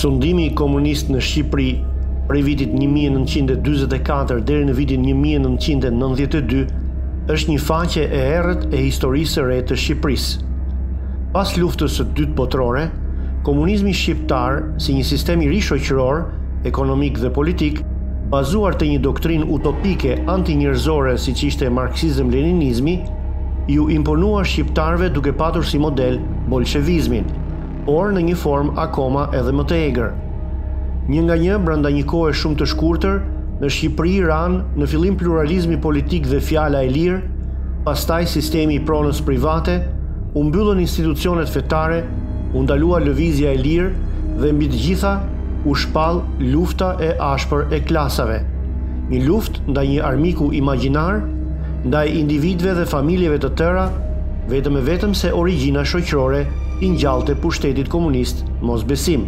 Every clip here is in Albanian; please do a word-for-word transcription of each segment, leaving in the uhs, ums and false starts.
Sundimi komunist në Shqipëri prej vitit një mijë e nëntëqind e dyzet e katër deri në vitin një mijë e nëntëqind e nëntëdhjetë e dy është një faqe e errët e historisë së re të Shqipërisë. Pas luftës së dytë botërore, komunizmi shqiptar, si një sistem i ri shoqëror, ekonomik dhe politik, bazuar të një doktrinë utopike antinjerëzore siç ishte marksizëm-leninizmi, ju imponua shqiptarëve duke patur si model bolshevizmin, por në një formë akoma edhe më të egër. Një nga një, brenda një kohe shumë të shkurtër, në Shqipëri ran në fillim pluralizmi politik dhe fjala e lirë, pastaj sistemi i pronës private, u mbyllën institucionet fetare, u ndalua lëvizja e lirë dhe mbi të gjitha u shpall lufta e ashpër e klasave. Një luftë ndaj një armiku imagjinar, ndaj individëve dhe familjeve të tëra, vetëm e vetëm se origjina shoqërore i ngjallte pushtetit komunist mos besim.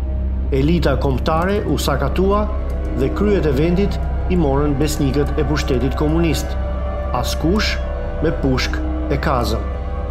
Elita kombëtare u sakatua dhe kryet e vendit i morën besnikët e pushtetit komunist, askush me pushk e kazëm.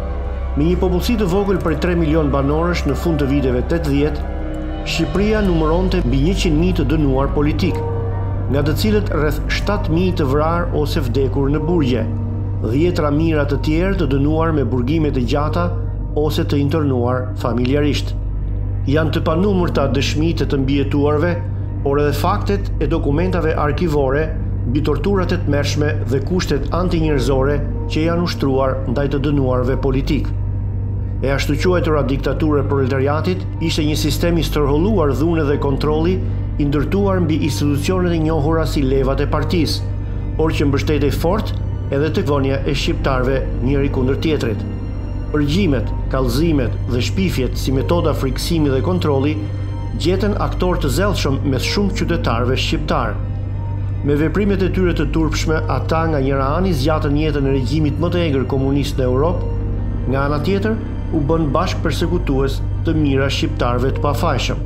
Me një popullsi të vogël prej tre milion banorësh në fund të viteve tetëdhjetë, Shqipëria numëronte mbi njëqind mijë të dënuar politik, nga të cilët rreth shtatë mijë të vrarë ose vdekur në burgje, dhjetra mijëra të tjerë të dënuar me burgime të gjata ose të internuar familjarisht. Janë të panumërta dëshmitë të mbijetuarve, por edhe faktet e dokumentave arkivore mbi torturat e tmerrshme dhe kushtet antinjerëzore që janë ushtruar ndaj të dënuarve politik. E ashtu quajtura diktaturë e proletariatit ishte një sistem i stërholluar dhune dhe kontrolli i ndërtuar mbi institucionet e njohura si levat e partisë, por që mbështetej fort edhe tek vonja e shqiptarëve njëri kundër tjetrit. Përgjimet, kallëzimet dhe shpifjet si metoda friksimi dhe kontrolli gjetën aktor të zellshëm mes shumë qytetarëve shqiptar. Me veprimet e tyre të turpshme, ata nga njëra ani zgjatën jetën e regjimit më të egër komunist në Europë, nga ana tjetër u bën bashkë përsekutues të mira shqiptarëve të pafajshëm.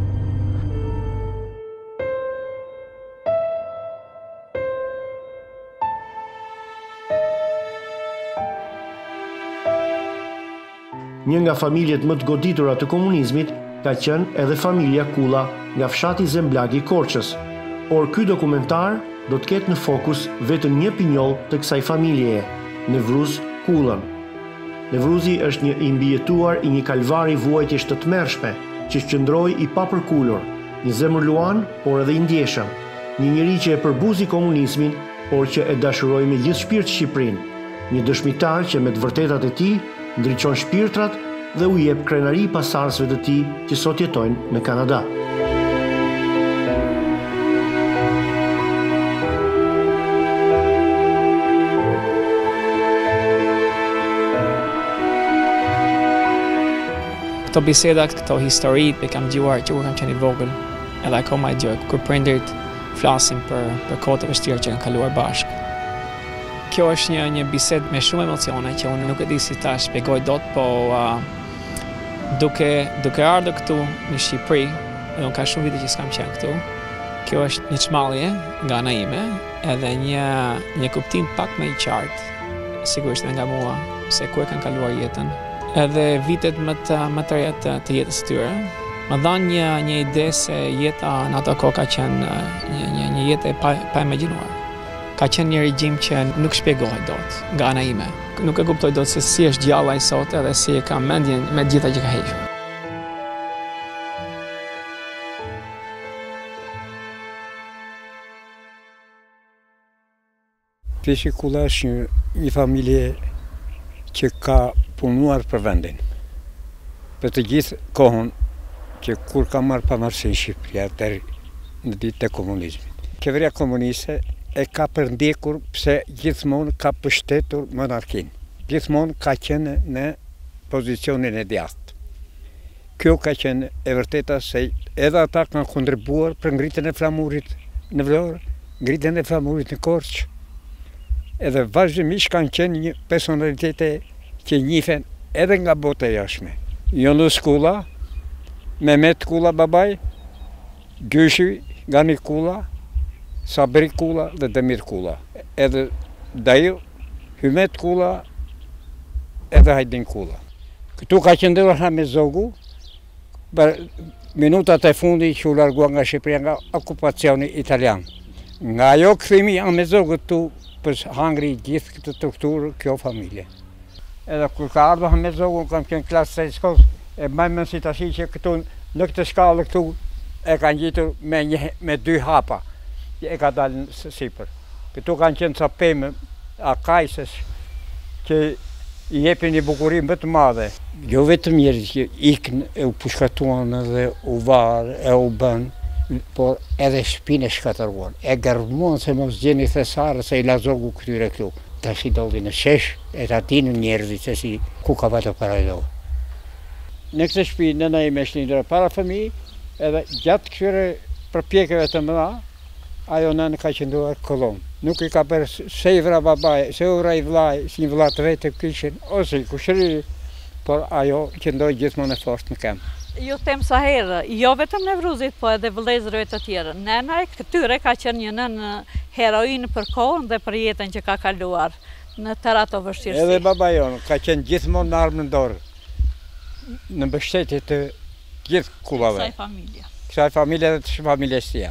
Një nga familjet më të goditura të komunizmit ka qenë edhe familja Kulla nga fshati Zemblagi i Korçës, por ky dokumentar do të ketë në fokus vetëm një pinjoll të kësaj familjeje, Nevruz Kullën. Nevruzi është një i mbijetuar i një kalvari vuajtjesh të tmerrshme, që qëndroi i papërkulur, një zemër luan, por edhe i ndjeshëm, një njeri që e përbuzi komunizmin, por që e dashuroi me gjithë shpirt Shqipërinë, një dëshmitar që me të vërtetat e tij ndriçon shpirtrat dhe u jep krenari pasardhësve të tij që sot jetojnë në Kanada. Këto biseda, këto historit e kam dëgjuar që kur kam qenë i vogël, edhe akoma e dëgjoj kur prindërit flasin për për kohët e vështira që kanë kaluar bashkë. Kjo është një një bisedë me shumë emocione që unë nuk e di si ta shpjegoj dot, po uh, duke duke ardhur këtu në Shqipëri, edhe unë ka shumë vite që s'kam qenë këtu. Kjo është një çmallje nga ana ime, edhe një një kuptim pak më i qartë, sigurisht edhe nga mua, se ku e kanë kaluar jetën. Edhe vitet më të më të reja të, të jetës së tyre, më dhan një një ide se jeta në ato kohë ka qenë një një, një jetë e pa, pa imagjinuar. Ka qenë një regjim që nuk shpjegohet dot nga ana ime. Nuk e kuptoj dot se si është gjalla ai sot edhe si e ka mendjen me gjitha që ka hequr. Peshi Kulla është një, një familje që ka punuar për vendin. Për të gjithë kohën që kur ka marrë pavarësinë Shqipëria deri në ditët e komunizmit. Qeveria komuniste e ka përndjekur pse gjithmonë ka pushtetur monarkinë. Gjithmonë ka qenë në pozicionin e djathtë. Kjo ka qenë e vërteta se edhe ata kanë kontribuar për ngritjen e flamurit në Vlorë, ngritjen e flamurit në Korçë. Edhe vazhdimisht kanë qenë një personalitete që njihen edhe nga bota e jashtme. Yunus Kulla, Mehmet Kulla babaj, Gyshi Gani Kulla, Sabri Kulla dhe Demir Kulla. Edhe Dail, Hymet Kulla, edhe Hajdin Kulla. Këtu ka qëndruar Hamit Zogu, minutat e fundit që u largua nga Shqipëria nga okupacioni italian. Nga ajo kthimi a Mezogët tu për hangri gjithë këtë strukturë kjo familje. Edhe kur ka ardhur a Mezogën kam qenë klasë së shkollës, e mbaj mend si tash që këtu në këtë shkallë këtu e kanë gjetur me një me dy hapa. E ka dalë në sipër. Këtu kanë qenë ca pemë a kajsës që i jepin një bukurim më të madhe. Jo vetëm njerëz që ikën e u pushkatuan edhe u varë e u bën, por edhe shpinë e shkatëruan. E gërmuan se mos gjeni thesarë se i lazogu këtyre këtu. Tash i dolli në shesh e ta dinë njerëzit se si ku ka vajtë para do. Në këtë shtëpi nëna ime është lindër para fëmijë, edhe gjatë këtyre përpjekjeve të mëdha, ajo nënë ka qëndruar kolon. Nuk i ka bërë se i vra babaj, se u vra i vlaj, si një vla të vetë kishin, ose i kushëriri, por ajo qëndroi gjithmonë e fortë në kemë. Ju them sa herë, jo vetëm Nevruzit, po edhe vëllezërve të tjerë. Nëna e këtyre ka qenë një nënë heroinë për kohën dhe për jetën që ka kaluar në tëra ato vështirësi. Edhe baba jonë ka qenë gjithmonë në armë në dorë, në mbështetje të gjithë kullave. Kësaj familje. Kësaj familje dhe të familjes tia.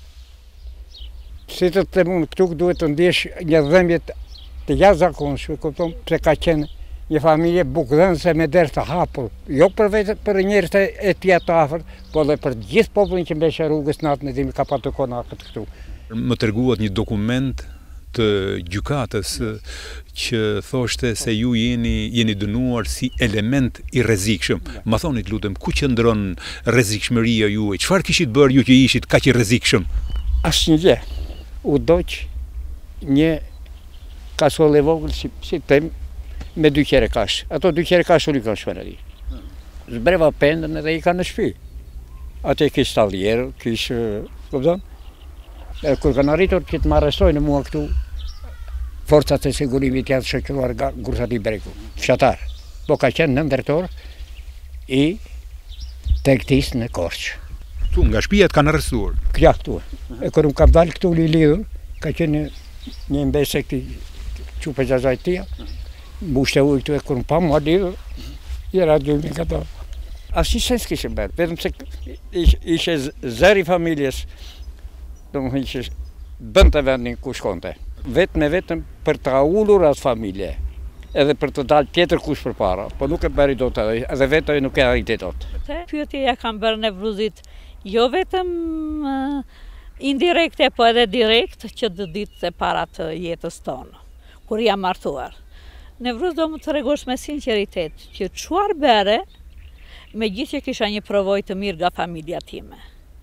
Si të të mund, këtu duhet të ndihesh një dhëmbje të jashtëzakonshme, kupton, pse ka qenë një familje bukëdhënëse me derë të hapur, jo për vetë për njerëzit e tij të afërt, por edhe për gjithë popullin që mbeshë rrugës natën e dimit ka patur konakt këtu. Më treguat një dokument të gjykatës që thoshte se ju jeni jeni dënuar si element i rrezikshëm. Ma thoni lutem, ku qëndron rrezikshmëria juaj? Çfarë kishit bërë ju që ishit kaq i rrezikshëm? Asnjë gjë. U doq një kasollë e vogël si si them me dy qere kash. Ato dy qere kash u likon shpenëri. Zbreva pendën edhe i ka në shtëpi. Atë kish tallier, kish, kupton? E kur kanë arritur që të më arrestojnë mua këtu, forcat e sigurimit janë shoqëruar nga Gursati Breku, fshatar. Po ka qenë nëndërtor i tektis në Korçë. Tu nga shtëpia kanë arrestuar. Kja këtu. E kur më kam dalë këtu li lidhur, ka qenë një mbese këti qupe gjazajt tia, mbushte ujë këtu e kur më pa mua lidhur, i radiumi këto. Asnjë sens kishte bërë, vetëm se ishe zëri familjes, domethënë që bënte vendin ku shkonte. Vetëm e vetëm për të ullur atë familje, edhe për të dalë tjetër kush përpara, po nuk e bëri dot edhe, edhe vetë nuk e arriti dot. Pyetje ja kam bërë Nevruzit, jo vetëm uh, indirekte, po edhe direkt që dë ditë e para të jetës tonë, kur jam martuar. Nevruz do më të regosh me sinceritet që çuar bere, me gjithë që kisha një provoj të mirë nga familja time.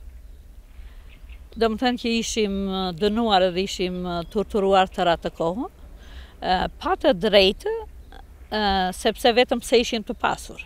Do më thënë që ishim dënuar edhe ishim torturuar të ratë kohën, uh, pa të drejtë, uh, sepse vetëm se ishim të pasur.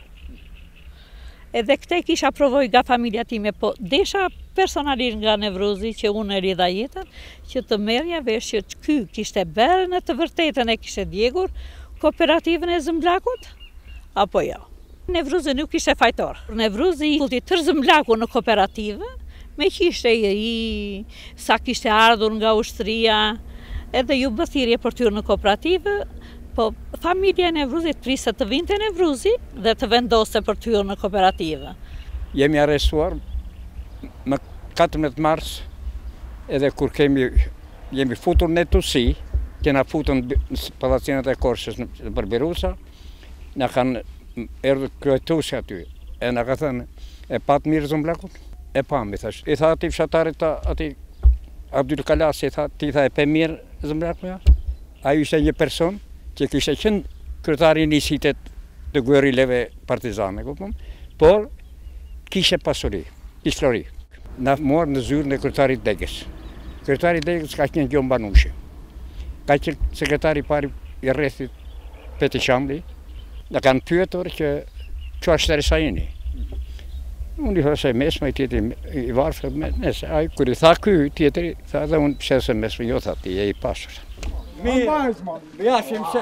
Edhe këte kisha provoj nga familja time, po desha personalisht nga Nevruzi që unë e lidha jetën, që të merrja vesh që ky kishte bërë në të vërtetën e kishte djegur kooperativën e Zëmblakut, apo jo. Nevruzi nuk ishte fajtor. Nevruzi i tër Zëmblaku në kooperativë, me që ishte i sa kishte ardhur nga ushtria, edhe ju bëthirje për tyrë në kooperativë, po familja e Nevruzit priste të vinte Nevruzi dhe të vendose për tyrë në kooperativë. Jemi arrestuar më katërmbëdhjetë mars, edhe kur kemi jemi futur në Tusi, kena futur në palacinat e Korçës në Barberusa, na kanë erdhur kryetuesi aty, e na ka thënë e pat mirë Zëmblakun, e pam i thash. I tha atij fshatarit atij Abdul Kalasi, i tha ti tha e pe mirë Zëmblakun ja? Ai ishte një person që kishte qenë kryetari i nisitet të guerileve partizane, kupton? Por kishte pasuri, kishte flori. Na morë në zyrën e kryetarit Degës. Kryetari Degës ka qenë Gjon Banushi. Ka qenë sekretari i parë i rrethit Peti Qamli. Na kanë pyetur që çfarë shteresa jeni. Unë i thashë mesme, i tjetri i varfër, mes, ai kur i tha ky tjetri, tha dhe unë pse se mesme, jo tha ti je i pasur. Mirë, ja shim se.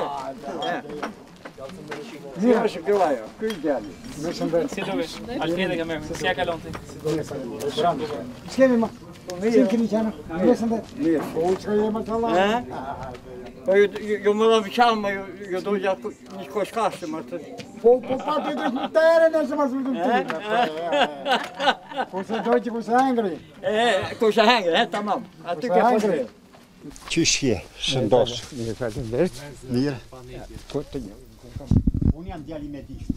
Mirë është gëllaja, ky djali. Si do vesh? Alfreda Gamer, si ja kalon ti? Skemi ma. Sin Cristiano, mirë së ndet. Mirë. O, që ka jema të Allah? Po, jo më dhe vëqamë, jo do gjatë një shko shkashtë, më të... Po, po, pa të të të të ere nëse më së të të Po, se doj që ku se hengri. E, ku se hengri, e, tamam. Aty ke hengri. Qyshje, shëndosh. Mirë, falem dërët. Mirë. Unë jam djali me dishtë.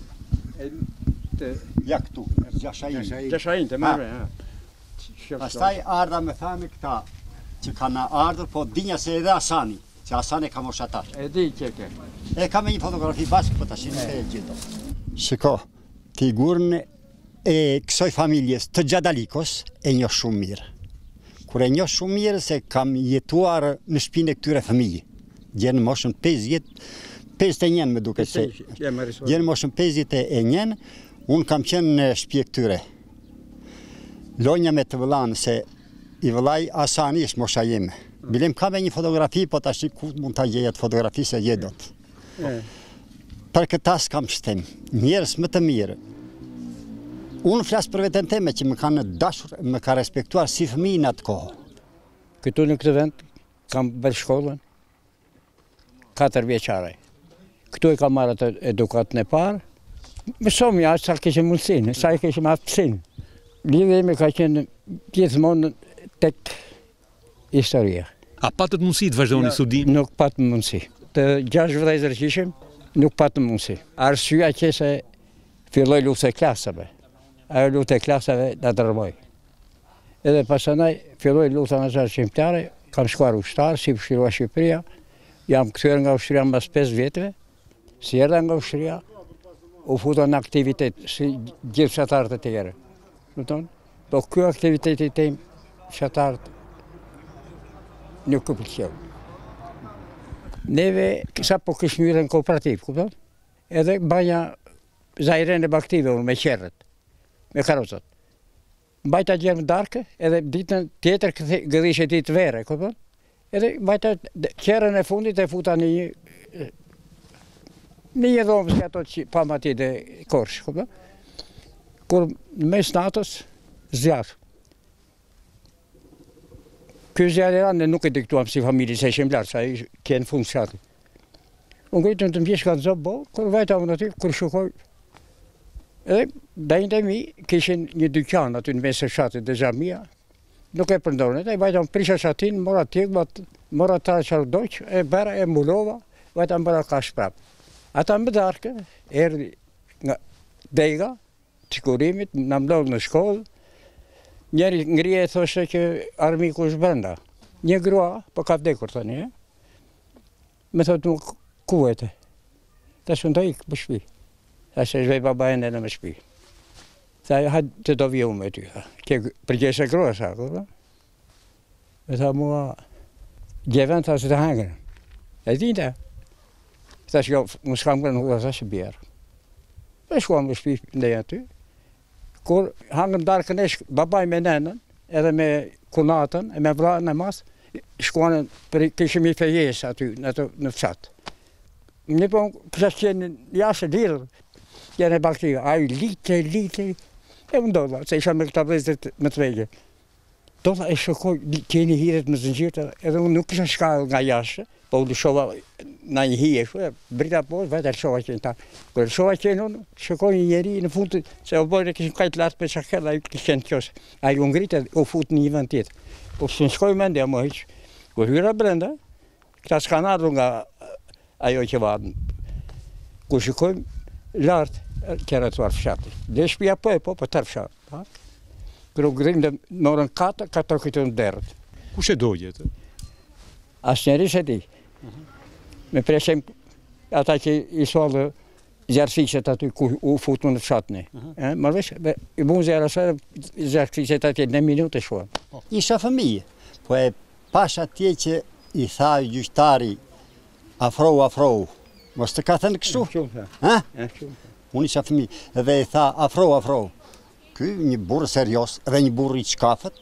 Ja këtu, Gjashajin. Gjashajin, të mërë, ha. Pastaj ardha me thame këta që kanë ardhur, po dinja se edhe Asani, që Asani ka moshatar. E di që ke. E ka me një fotografi bashkë, po të shinë të e gjitho. Shiko, figurën e kësoj familjes të Gjadalikos e njoh shumë mirë. Kur e njoh shumë mirë se kam jetuar në shpinë e këtyre familje. Gjenë moshën pesëdhjetë e një me duke se. Gjenë moshën pesëdhjetë e një, unë kam qenë në shtëpi e këtyre. Lonja me të vëllanë se i vëllai Asani është mosha jeme. Bilim ka me një fotografi, po të ashtë ku mund të gjejet fotografi se gjedot. Për këta s'kam shtem, njerës më të mirë. Unë flasë për vetën teme që më kanë dashur, më ka respektuar si fëmijë në atë kohë. Këtu në këtë vend, kam bërë shkollën, katër vjeqare. Këtu e kam marrë të edukatën e parë. Mësom jashtë sa keshë mundësinë, sa i keshë aftësinë. Lidhe me ka qenë gjithmonë tek historia. A patët mundësi të vazhdoni studimin? Nuk patë mundësi. Të gjashtë vëllezër që ishim, nuk patë mundësi. Arsyeja që se filloi lufta e klasave. Ajo lufta e klasave na dërmoi. Edhe pastaj filloi lufta nazar shqiptare, kam shkuar ushtar, si fshirua Shqipëria. Jam kthyer nga ushtria mbas pesë vjetëve. Si erdha nga ushtria, u futa në aktivitet si gjithë fshatarët e tjerë. Po kjo aktiviteti tem fshatarët nuk u pëlqeu. Neve sa po kishim hyrë në kooperativ, kupton? Edhe banja zajren e baktive unë me qerrët, me karocat. Mbajta gjermë darkë, edhe ditën tjetër gëdhishe ditë vere, kupton? Edhe mbajta qerrën e fundit e futa në një në një dhomë që ato që pam ati dhe korsh, kupton? Kur në mes natës, zjarë. Ky zjarë era ne nuk e diktuam si familje, se ishim lartë, sa i kjenë fund shati. Unë gëjtëm të mbjesh ka të zobë, bo, kur vajta unë aty, kur shukoj. Edhe, dajnë të mi, kishin një dyqan aty në mes e shatit dhe xhamia, nuk e përndorën. Edhe, vajta unë prisha shatin, mora tjekbat, mora ta qardoq, e bera e mulova, vajta më bëra ka shprap. Ata më darke, erdi nga dega, sigurimit, në mdollë në shkollë, njeri ngrije e thoshe që armiku është brenda. Një grua, po ka vdekur tani, e? Me thotë nuk ku vete. Ta shë ndoj ikë për shpi. Ta shë zhvej baba e në në më shpi. Ta ha të do vjo me ty. Kje përgjeshe grua sa, këta. Me tha mua, gjeven ta se të hangën. E din ta. Ta shë jo, më shkam kërë nuk ta shë bjerë. E shkuam në shpi ndaj aty. Kur hangëm darkën e babaj me nenën, edhe me kunatën, e me vrarën e mas, shkuanën, kishim i fejes aty në, në fshat. Një po kësha qenë jashtë lirë, jene baktive, a i lite, lite, e më dolla, se isha me këta vëzët më të vegje. Dolla e shokoj, kjeni hiret më zëngjirë, edhe unë nuk kisha shkallë nga jashtë, po u shova në një hije, brita po, vetë e shova qenë ta. Kër shova qenë unë, shokoj një njeri në fund, se o bojnë e kishim kajtë lartë për shakell, a ju kishën të qosë. A ju ngritë u fut në një vend tjetë. Po së në shkoj mendja më heqë. Kër hyra brenda, këta s'kan ardhur nga ajo që vadën. Kër shikojmë lartë, kjera të varë fshatë. Dhe shpia po e po, po tërë fshatë. Kër u grim dhe morën katë, katë këtë në derët. Kush e dojët? Asë njeri se di. Me preshem ata që i solë zjarësishet aty ku u futu në fshatëni. Marvesh, i bunë zjarësishet aty në minutë e shuan. Isha fëmijë, po e pasha tje që i tha gjyqtari afrou, afrou. Mos të ka thënë kështu? Unë isha fëmijë, edhe i tha afrou, afrou. Ky një burë serios dhe një burë i qkafët,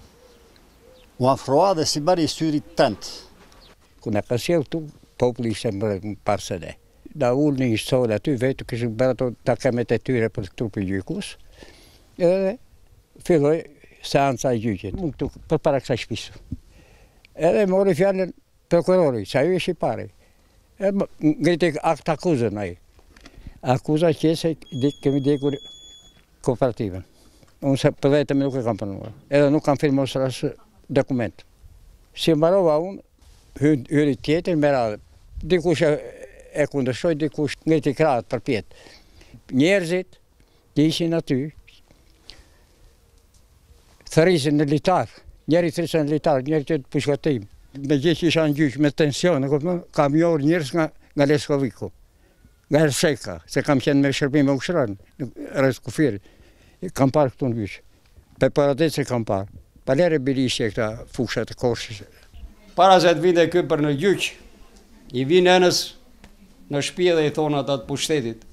u afroa dhe si bari i syrit tëndë. Kuna ka sjellë tu, populli ishte më parsele. Da ullë një istore aty, vetë këshë bërë ato takemet e tyre për trupin gjykus. Edhe filloj seansa e gjyqit, mund këtu për para kësaj shtëpisë. Edhe mori fjalën prokurori, sa ju e pare. E ngriti akt akuzën ai. Akuza që se kemi dekur kooperativën. Unë se për vetëm nuk e kam pranuar. Edhe nuk kam firmosur as dokument. Si mbarova unë, hyri tjetër me radhë. Dikush e kundërshoi, dikush ngriti krahët për pjetë. Njerëzit që ishin aty, thërrisin në litar, njeri thërrisin në litar, njeri që të pushkatim. Me gjithë që isha në gjyq, me tension, kam njohur njerëz nga, nga Leskoviku, nga Herseka, se kam qenë me shërbim me ushtrën, në rreth kufirit. Kam parë këtu në gjyq. Pe paradet se kam parë. Palere bilishje këta fushat e koshës. Para se të vinde kë për në gjyq, i vinë enës në shtëpi dhe i thonë ata të pushtetit.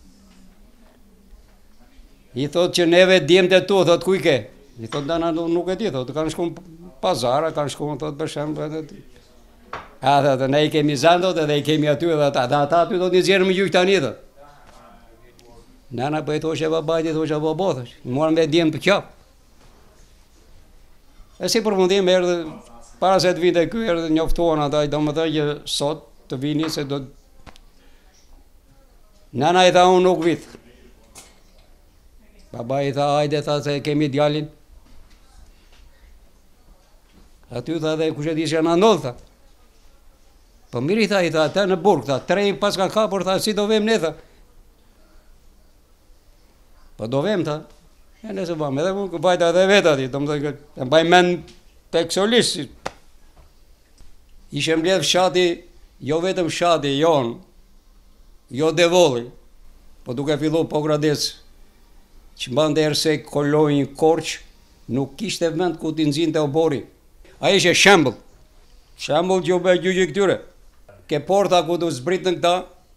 I thotë që neve djemët e tu, thotë kuj ke? I thotë dana nuk e di, thotë kanë shku në pazara, kanë shku në thotë për shemë. A thotë, ne i kemi zanë, thotë, edhe i kemi aty, dhe ata, dhe ata aty thotë një zjerë më gjyq tani, thotë. Nana për e thoshe e babajti, thoshe e babo, thoshe, në morën me djemë për qapë. E si përfundim, erdhe, para se të vinte ky, erdhe njoftuan ata, do më thënë që sot të vini se do të... Nana i tha unë nuk vit. Baba i tha, hajde, tha se kemi djalin. Aty tha dhe kushe di që në ndodhë, tha. Po mirë i tha, i tha, ta në burg, tha, trej pas ka kapur, tha, si do vem ne, tha. Po do vem, tha. E nëse bëm, edhe mu bajta edhe vetë ati, të më thënë, e mbaj men peksolisë. Ishe mbledh fshati, jo vetëm fshati jonë, jo devolli, po duke fillu Pogrades, që mbante Hersek kolojnë Korç, nuk kishte vend ku t'i nxinte obori. A ishe shembull, shembull që u bë gjyqi këtyre. Ke porta ku t'u zbritën këta,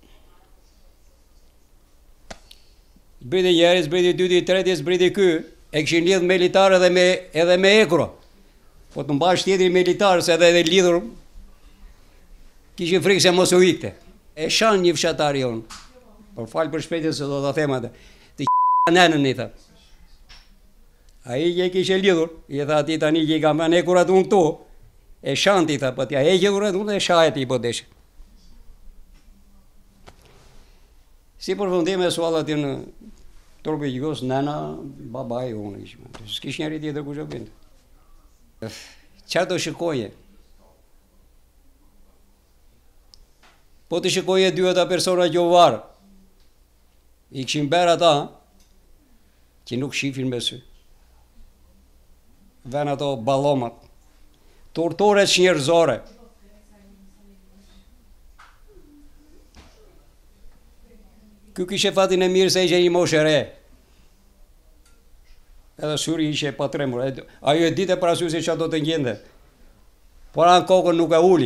zbriti njeri, zbriti dyti, treti, zbriti ky, e këshin lidhë me litarë edhe me, edhe me ekro. Po të mbash tjetëri me litarë, se edhe edhe lidhur, kishin frikë se mos u ikte. E shan një fshatari jonë, por falë për shpejtën se do të thema të, të q***a nenën i tha. A i që kishe lidhur, i tha ati tani që i kam anë ekurat unë këtu, e shan ti tha, po tja e kurat unë dhe shajet i po deshe. Si përfundim e suallat i në turpi gjykos, nena, babaj, unë ishme. S'kish njeri tjetër kush e bindë. Qa të shikoje? Po të shikoje dy ata persona që u varë. I këshin berë ata, që nuk shifin me sy. Ven ato balomat. Tortore shnjërzore. Ky kishe fatin e mirë se ishe një moshe re. Edhe syri ishe pa tremur. Ajo e dite pra sy se që do të njende. Por anë kokën nuk e uli.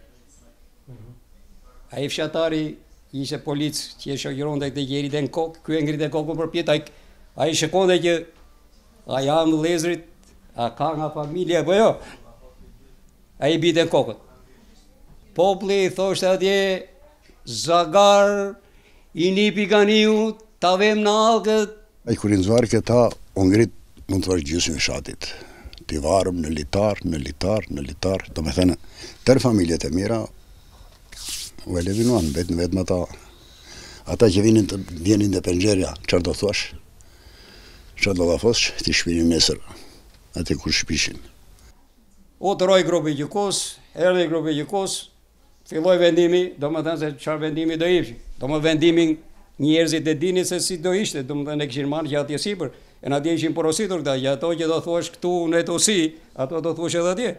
A i fshatari ishe polic që e shokiron dhe këtë gjeri dhe në kokë, kjo e ngrit e kokën për pjetë, a i shikon dhe që a jam lezrit, a ka nga familje, po jo. A i bite në kokën. Popli thoshtë atje, zagar, i nipi ganiu, ta vem në alkët. E kur i nëzvarë këta, o ngrit mund të vërë gjysën shatit. Ti varëm në litar, në litar, në litar. Do me thënë, tërë familjet e mira, u e levinuan, vetë në vetë më ta. Ata që vinin të vjenin dhe pëngjerja, qërë do thosh? Qërë do da fosh, ti shpinin nesër, ati kur shpishin. O të roj grupi gjykos, erdi grupi gjykos, filloj vendimi, do më thënë se qarë vendimi do ishë. Do më vendimin njerëzit e dini se si do ishte, do më thënë e këshin marë që atje sipër, e në atje ishin porositur këta, që ato që do thuash këtu në eto si, ato do thuash edhe atje.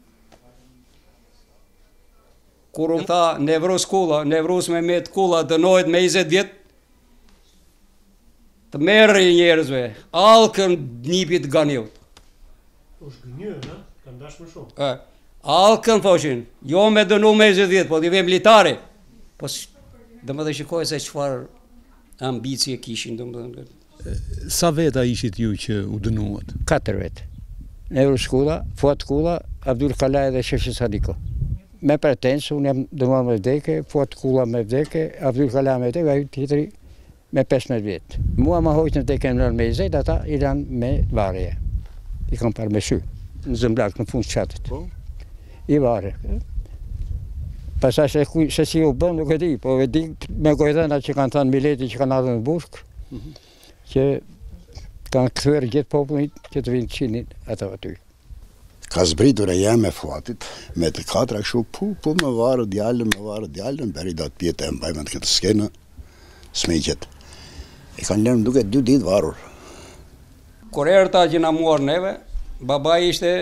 Kur unë tha Nevruz Kulla, Nevruz Mehmet Kulla dënohet me njëzet vjetë, të merri njerëzve, alkën nipit ganiut. O shgënjë, në? Kanë dash më shumë. Alkën thoshin, jo me dënu me njëzet vjetë, po t'i vem litari. Po dhe më dhe shikoj se qëfar ambici e kishin. Sa veta ishit ju që u dënuat? Katër vetë. Nevruz Kulla, Fuat Kulla, Abdul Kalaj dhe Shefqi Sadiko. Me pretensë, unë jam dënuar me vdeke, Fuat Kulla me vdeke, Abdul Kalaj me vdeke, ajo tjetëri me pesëmbëdhjetë vjetë. Mua ma hojtë në vdeke në me njëzet, ata i lanë me varje. i kam parmesy, në Zëmblak, në fund qatit. I vare. Pastaj se, se si u bën, nuk e di, po e di me gojdena që kanë thënë Mileti që kanë ardhur në Burg, që kanë kthyer gjithë popullin që të vinë qinin ato aty. Ka zbritur e jam e fatit, me të katra kështu, pu, pu, me varë djallën, me varë djallën, beri do të pjetë e mbajme të këtë skenë, smeqet. E kanë lënë duke dy ditë varur. Kur erta që na muar neve, baba ishte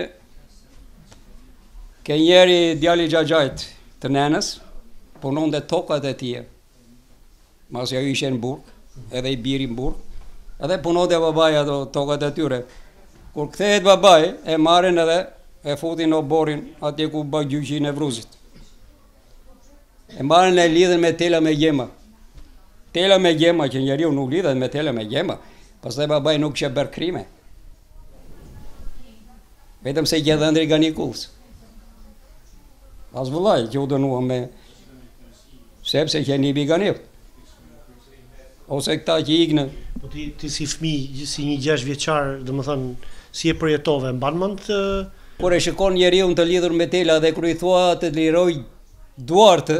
ke njeri djali Xhaxhait të nenës, punonte tokat e tij. Masi ajo ishte në Burg, edhe i biri në Burg, edhe punonte babai ato tokat e tyre. Kur kthehet babai, e marrin edhe e futin në oborin atje ku bë gjyqi i Nevruzit. E marrin e lidhen me tela me gjema. Tela me gjema që njeriu nuk lidhet me tela me gjema, pastaj babai nuk kishte bërë krime. Vetëm se gjedhë ndri ganikullës. As vëllai që u dënua me sepse që një biganip. Ose këta që iknë. Po ti, ti si fëmijë, si një gjashtë vjeçar, domethënë, si e përjetove, mban mend të... Kur e shikon njeriu të lidhur me tela dhe kur i thua të liroj duart,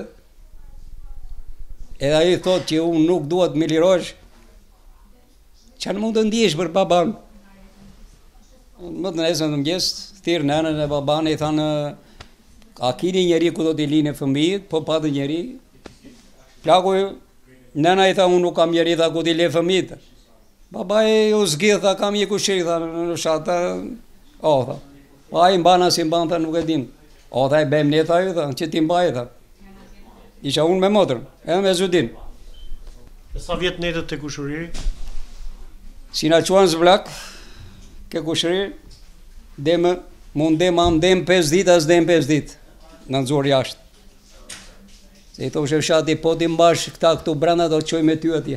edhe ai thotë që unë nuk dua të më lirosh, çfarë mund të ndjesh për baban? Më të nesër në mëngjes, thirr nënën e baban i thanë, a keni njeri ku do t'i linë fëmijët, po patë njeri. Plaku, nëna i tha, unë nuk kam njeri, tha, ku t'i le fëmijët. Baba e u zgjidh, tha, kam një kushiri, tha, në shatë, o, tha. Pa i mbana si mban, tha, nuk e din. O, tha, e bem ne, tha, ju, tha, që ti mbaj, tha. Isha unë me motrën, edhe me Zudin. E sa vjetë netët të kushuriri? Si na quan Zëvllak, ke kushëri, demë, mund demë am demë pesë ditë, as demë pesë ditë, në nëzor jashtë. Se i thoshe fshati, po ti mbash këta këtu brenda, do të qoj me ty atje.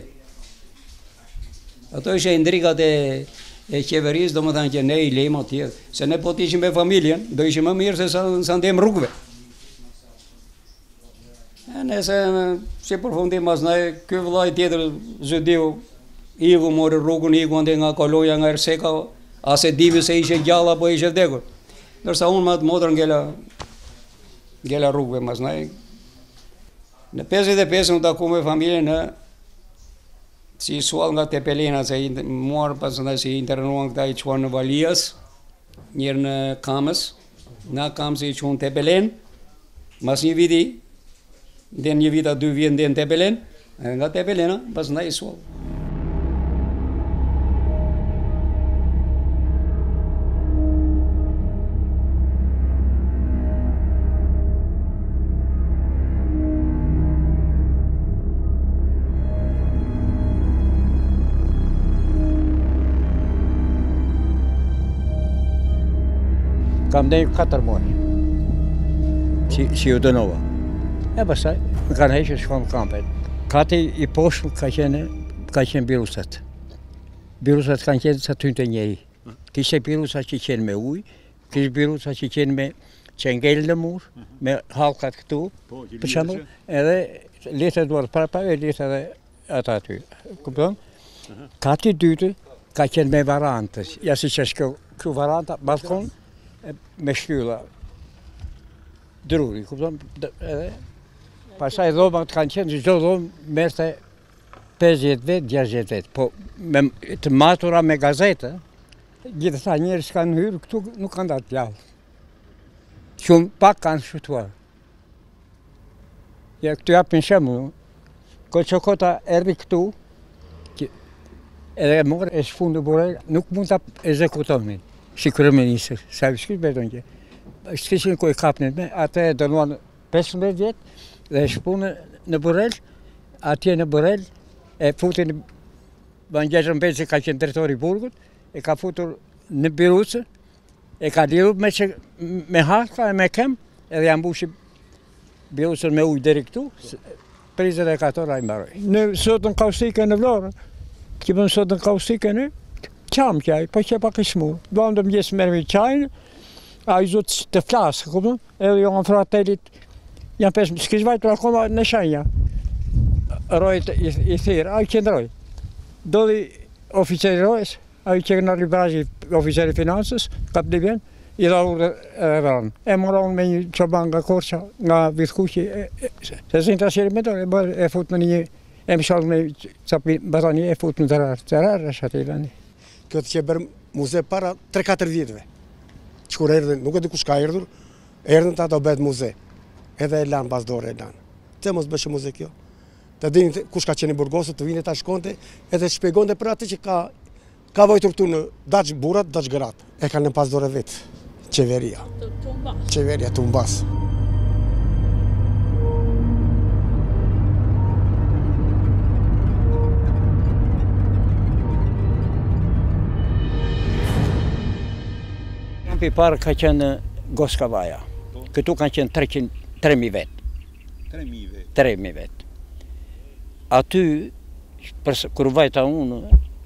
Ato ishe indrikat e, e qeverisë, do më thënë që ne i lejmë atje, se ne po t'ishim me familjen, do ishim më mirë se sa, sa ndem rrugve. E nese, si përfundim as ne, ky vëllai tjetër, Zëdiu, iku mori rrugën, iku ande nga koloja, nga Erseka, as e dimi se ishe gjalla, apo ishe vdekur. Nërsa unë ma të motrën ngella, ngella rrugve, mas naj. Në pesëdhjetë e pesë në taku me familje në, si suall nga Tepelena, se i muar pas ndaj si internuan këta i quan në Valijas, njërë në Kamës, na Kamës i quan Tepelen, mas një viti, dhe një vita dy vjen dhe në Tepelen, nga Tepelena, pas ndaj i suall. Kam dhejnë katër muaj, si, si u dënova. E pastaj, më kanë heqë shkon në kampet. Kati i poshtë ka qenë, ka qenë birusat. Birusat kanë qenë sa ty të njeri. Kishte birusat që qenë me ujë, kishte birusat që qenë me që ngellë në mur, me halkat këtu, për shembull, edhe letë duart para para e letë edhe ata aty. Kupton? Kati i dytë ka qenë me varantës. Ja si që është kjo varanta, balkon, me shtylla druri, kupton? Edhe pastaj dhomat kanë qenë, çdo dhomë merrte pesëdhjetë vet, gjashtëdhjetë vet, po me të matura me gazetë, gjithë njerëz që kanë hyrë këtu nuk kanë dalë plagë. Shumë pak kanë shfutuar. Ja këtu japin shembull. Koçokota erdhi këtu, edhe morë e shfundi burrë, nuk mund ta ekzekutonin. Si kryeministër, sa shkit beton që. Shkishin ku i kapnin me, atë e dënuan pesëmbëdhjetë vjet dhe e shpunë në Burrel, atje në Burrel e futin Bangjashën Beci ka qenë drejtori i burgut, e ka futur në Birusë, e ka lidhur me që, me halka e me kem, edhe ja mbushi Birusën me ujë deri këtu, tridhjetë e katër ai mbaroi. Në sotën kaustike në Vlorë, që bën sotën kaustike në qam qaj, po që pak i shmur. Duam të mëgjes mermi qajnë, a i zotë të flasë, kupën? Edhe jo në fratelit, janë pesë, s'kish vajtur akoma në shenja. Rojt i, i thirë, a i qëndroj. Doli oficeri rojës, Ai që në ribrazi oficeri finansës, kap dhe vjen, i dha urdhë e vranë. E moron me një çoban nga Korça, nga Vithkuqi, se zinë të asjeri me dorë, e, e fut në një, e më shalë me capi batani, e fut në të rarë, të rarë është atë i lani. Kjo të që bërë muze para tre katër vjetëve, që kur erdhen, nuk e di kush ka erdhur, erdhen të ato bëhet muze, edhe e lanë pas dore e lanë. Të mos bëshë muze kjo. Të dini kush ka qenë i Burgosut, të vine ta shkonte, edhe shpjegonte për atë që ka Ka vojtur këtu në daç burat, daç gërat. E kanë në pas dore vetë, qeveria. Qeveria të mbas. Kampi parë ka qenë Goskavaja. Këtu kanë qenë tre mijë vetë. tre mijë vetë. Aty, kur vajta unë,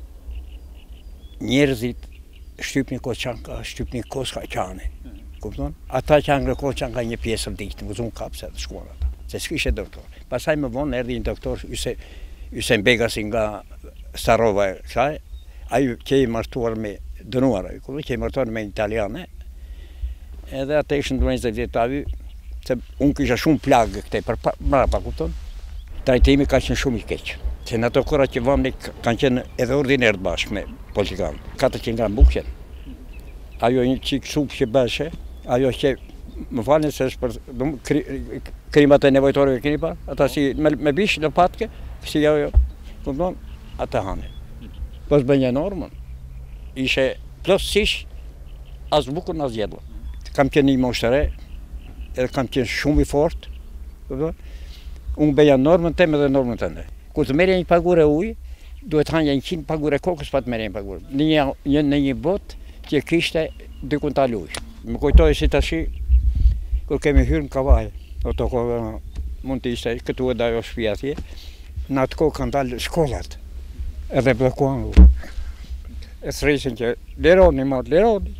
njerëzit shtypni koçanka, shtypni koska qane. Kupton? Ata që angre koçanka një pjesë vdiqnë, më zunë kapse të shkuan ata. Se s'kishe doktor. Pasaj më vonë erdhi një doktor, Ysen Begasi nga Starova, kësaj, ai që i martuar me dënuar, që i martuar me italiane, edhe ata ishën njëzet vjetë avy, se unë kisha shumë plagë këte për mrapa, kupton? Trajtimi ka qenë shumë i keqë. Se në ato kura që vëmni kanë qenë edhe ordiner të bashkë me politikanë. katërqind gram bukë qenë. Ajo një qikë supë që bëshe, ajo që më falën se është për krimat e nevojtorëve keni pa, ata si me bishë në patke, si ajo, këmëton, ata hane. Pas bënja normën, ishe plotësish as bukur në as gjedlo. Kam qenë një moshtëre, edhe kam qenë shumë i fort, unë bënja normën teme dhe normën të ndë. Kur të merja një pagure ujë, duhet hanja një qinë pagure kokës pa të merja një pagure. Në një, në një bot që kishte dy kuntal ujë. Më kujtoj si tashi, kur kemi hyrë në kavaj, o të kohë mund të ishte këtu edhe ajo shtëpia atje, në atë kohë kanë dalë shkollat, edhe blokuan ujë. E thresin që leroni, ma leroni.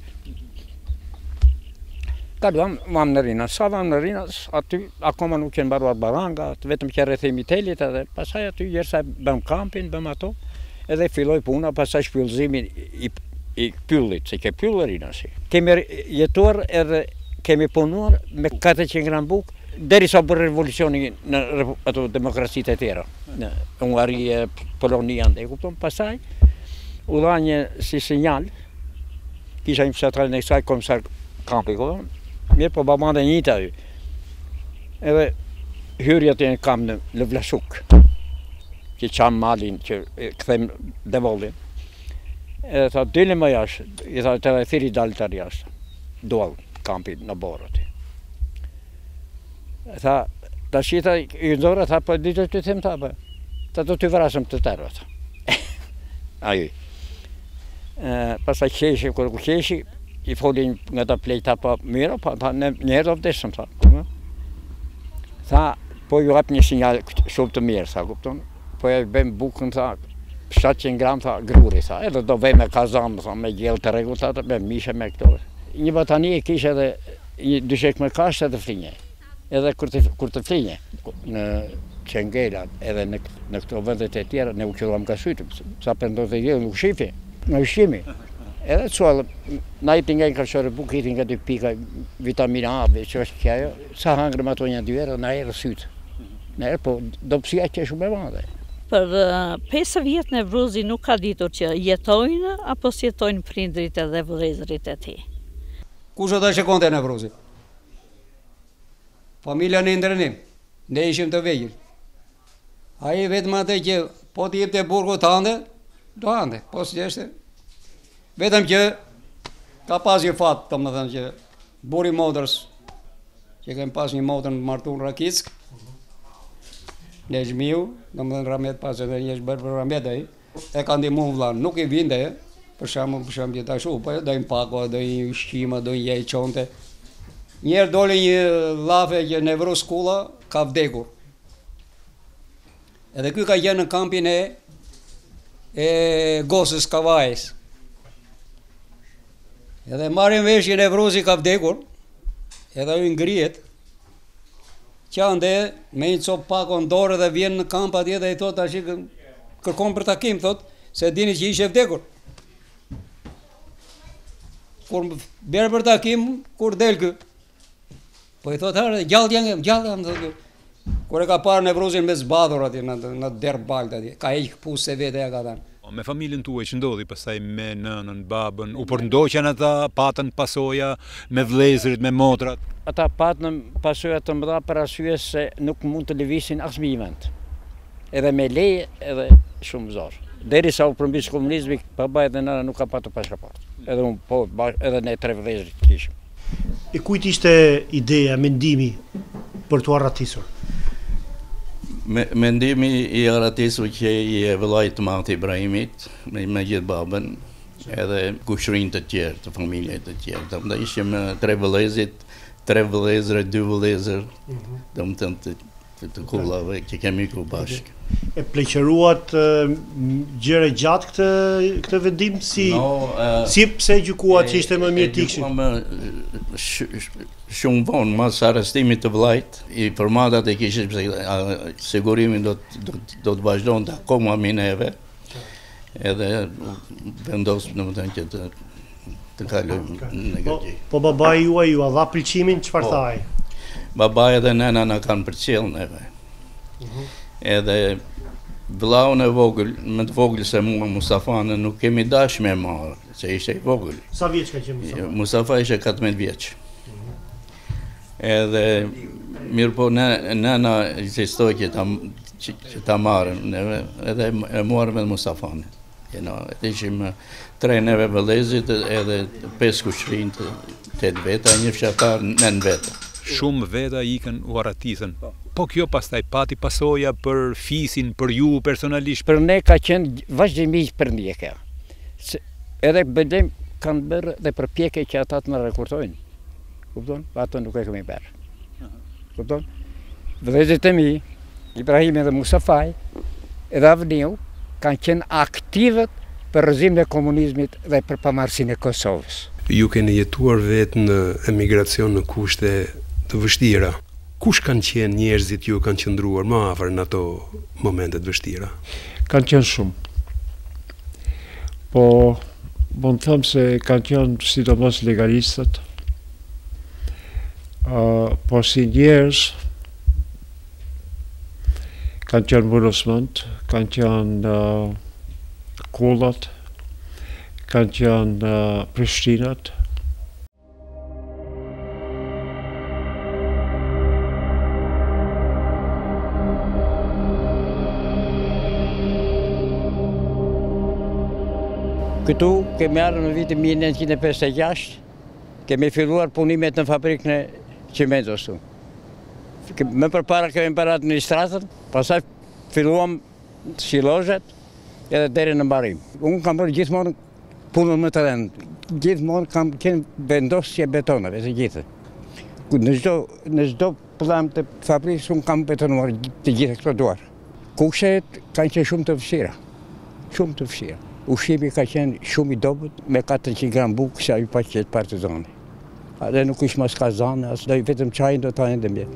Kaluam, vam në Rinas, sa vam në Rinas, aty akoma nuk qenë baruar barangat, vetëm që rrethemi telit edhe, pasaj aty jërsa bëm kampin, bëm ato, edhe filloj puna, pasaj shpyllëzimi i, i pyllit, se ke pyllë Rinasi. Kemi jetuar edhe kemi punuar me katërqind gram bukë, deri sa bërë revolucioni në ato demokracitë e tjera, në Ungari, Polonia, e kupton, pasaj u dha një si sinjal, kisha një fshatrën e kësaj komisar kampi, kupton, mirë po babande një të ajo. Edhe hyrja të një kam në, në Vlashuk, që qamë malin, që këthejmë devollin. Edhe tha, dili më jashtë, i tha, të dhe thiri dalë të jashtë, dual kampi në borët. Tha, ta shita i ndore, tha, po ditë të them ta, po. Ta do të vrasëm të tërë, tha. Ajo. Pasaj qeshi, kur ku qeshi, i folin nga ta plejta pa mira, pa njerë të vdesëm, tha. Tha, po ju hap një sinjal shumë të mirë, tha, kupton. Po e bëjmë bukën, tha, shtatëqind gram, tha, gruri, tha. Edhe do vej me kazam, tha, me gjellë të regulltat, me mishe, me këto. Një batani e kishe edhe një dyshek me kashtë edhe flinje. Edhe kur të, kur të flinje, në Qengela, edhe në, në këto vendet e tjera, ne u qëllam ka sytë, sa pëndon të gjellë, nuk shifi, në ushqimi. Edhe cuallë, na i t'inga një kërshore bukë, i t'inga dy pika vitamina A, që është kja jo, sa hangrëm ato një dy erë, na erë sytë. Na erë, po dopsia që shumë e madhe. Për pesë vjetë në Evruzi nuk ka ditur që jetojnë, apo si jetojnë prindrit edhe vëllezërit e ti? Kush ata shkonte në Evruzi? Familja në ndërnim, ne ishim të vegjël. Ai vetëm atë që po të jepte burgu të ande, do ande, po së gjeshte. Vetëm që ka pas një fatë, të më thënë që buri motrës, që kem pas një motrë në martu në Rakick, në Gjmiu, të më thënë Ramet pas edhe një është bërë për Ramet e, e ka ndimu në vlanë, nuk i vinde, për shamë, për shamë që ta shu, po dojnë pako, dojnë shqima, dojnë jej qonte. Njerë dole një lafe që në Evru Skulla, ka vdekur. Edhe kuj ka gjenë në kampin e, e Gosës Kavajës. Edhe marrin vesh që në Evruzi ka vdekur, edhe ju ngrihet, që ande me një copë pako në dorë dhe vjen në kamp atje dhe i thot ashtë kërkon për takim, thot, se dini që ishe vdekur. kur më berë për takim, kur del kë. Po i thot herë, gjallë jam, gjallë jam, thotë. Kur e ka parë Nevruzin me zbadhur atje në në derë baltë atje, ka heq pusë vetë ja ka thënë. Me familjen tuaj që ndodhi pastaj me nënën, babën, u përndoqën ata, patën pasoja me vëllezërit, me motrat. Ata patën pasoja të mëdha për arsye se nuk mund të lëvisin as mbi vend. Edhe me leje edhe shumë zor. Derisa u përmbys komunizmi, baba edhe nëna nuk ka patur pasaportë. Edhe un po, edhe ne tre vëllezërit kishim. E kujt ishte ideja, mendimi për t'u arratisur? Mendimi i arratisur që i e vëllait të madh Ibrahimit, me, me gjithë babën, edhe kushërinë të tjerë, të familje të tjerë. Domethënë ishim tre vëllezërit, tre vëllezër, dy vëllezër, domethënë të, të, të kullave që kemi ku bashkë. E pleqëruat uh, gjëre gjatë këtë këtë vendim si no, uh, si pse gjykuat që ishte më mirë të ikshin? Shumë vonë mas arrestimit të vllait, i formatat e kishin pse sigurimin do do do të vazhdonte akoma me neve. Edhe vendos domethënë që të të kalojmë në Greqi. Po, po babai juaj ju a dha pëlqimin, çfarë po, thaj? Babai edhe nëna na kanë përcjell neve. Uh -huh. Edhe vllaun e vogël, më të vogël se mua, Mustafane, nuk kemi dash me marë, se ishte i vogël. Sa vjeç ka qenë Mustafa? Mustafa ishte katërmbëdhjetë vjeç. Edhe mirë po nëna insistoi që ta që, që ta marrën neve, edhe e morëm me Mustafane. Jena, ishim tre neve vëllezërit edhe pesë kushërinj të tetë veta, një fshatar nën veta. Shumë veta ikën u arratisën. Po kjo pastaj pati pasoja për fisin, për ju personalisht? Për ne ka qenë vazhdimisht për ndjekja. Edhe bëndem kanë bërë dhe përpjekje që ata të në rekurtojnë. Kupton? Ato nuk e kemi bërë. Kupton? Vëllezërit e mi, Ibrahimi dhe Mustafaj, edhe Avniu, kanë qenë aktivët për rrëzimin e komunizmit dhe për pamarrësinë e Kosovës. Ju keni jetuar vetë në emigracion në kushte të vështira. Kush kanë qenë njerëzit ju kanë qëndruar më afër në ato momentet vështira? Kanë qenë shumë. Po, mund të them se kanë qenë sidomos legalistët. Uh, po si njerëz kanë qenë mbulosmënt, kanë qenë uh, kullat, kanë qenë uh, Prishtinat. Këtu kemi ardhur në vitin mille nëntëqind e pesëdhjetë e gjashtë, kemi filluar punimet në fabrikën e Cimentos. Më përpara kemi bërë administratën, pastaj filluam silozhet edhe deri në mbarim. Unë kam bërë gjithmonë punën më të rëndë. Gjithmonë kam qenë vendosje betonave të gjithë. Në çdo në çdo pullam të fabrikës unë kam betonuar të gjitha këto duar. Kushtet kanë qenë shumë të vështira. Shumë të vështira. Ushqimi ka qenë shumë i dobët, me katërqind gram bukë që ai pa qetë partizani. Edhe nuk ishte mas kazane, as do vetëm çajin do ta ende mbi.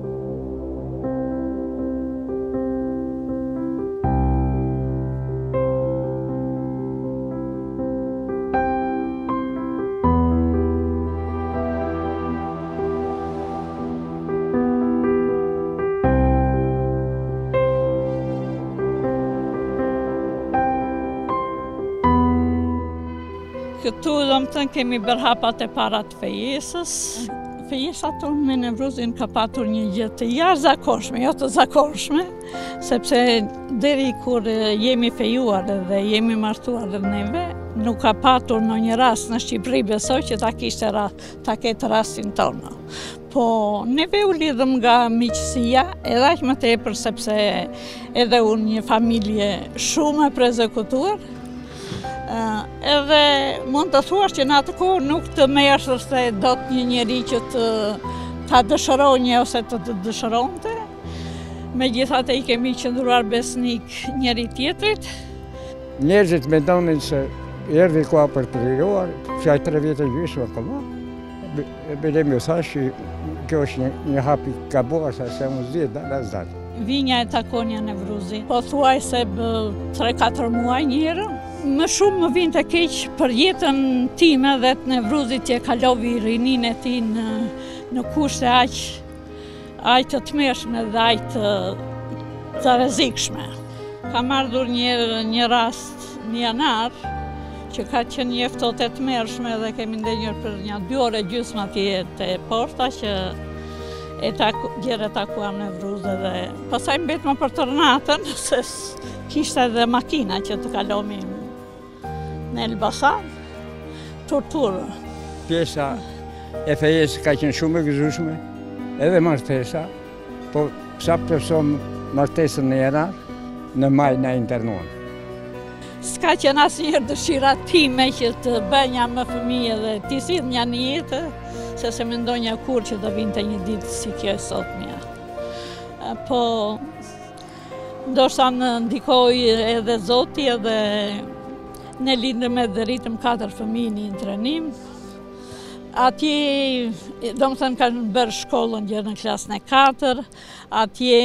Këtu do më thënë kemi bërë hapat e para të fejesës. Fejesa tonë me Nevruzin ka patur një gjë të jashtëzakonshme, jo të zakonshme, sepse deri kur jemi fejuar dhe jemi martuar dhe neve, nuk ka patur në një rast në Shqipëri besoj që ta kishte rast, ta ketë rastin tonë. Po neve u lidhëm nga miqësia, edhe aq më tepër sepse edhe unë një familje shumë e prezekutuar. Uh, edhe mund të thuash që në atë kohë nuk të merrte dot një njeri që të ta dëshironte ose të të dëshironte. Megjithatë i kemi qëndruar besnik njëri tjetrit. Njerëzit mendonin se erdhi koha për të liruar, që ai tre vjetë gjysmë akoma. Belemi u thash që kjo është një, një hap i gabuar sa se mos dihet as datë. Vinja e takon ja Nevruzin. Po thuaj se tre katër muaj një herë. Më shumë më vjen të keq për jetën time dhe të Nevruzit që kalovi rinin e tij në, në kushte aq aq të tmerrshme dhe aq të, të rrezikshme. Kam ardhur një, një rast në janar që ka qenë një ftohtë e tmerrshme dhe kemi ndenjur për një dy orë gjysmë atje te porta që e taku, gjere takuam Nevruzë dhe pastaj mbetëm për të natën se kishte edhe makina që të kalomi në Elbasan, torturë. Pjesa e fejes ka qenë shumë e gëzueshme, edhe martesa, po sa person martesën në janar, në maj na internuan. S'ka qenë asnjëherë dëshira time që të bënja me fëmijë dhe t'i sillnja në jetë, se se mendonja kur që do vinte një ditë si kjo e sotmja. Po, ndoshta në ndikoi edhe Zoti edhe ne lindëm dhe rritëm katër fëmijë në një trenim. Atje, do më thënë, kanë bërë shkollën gjë në klasën e katër, atje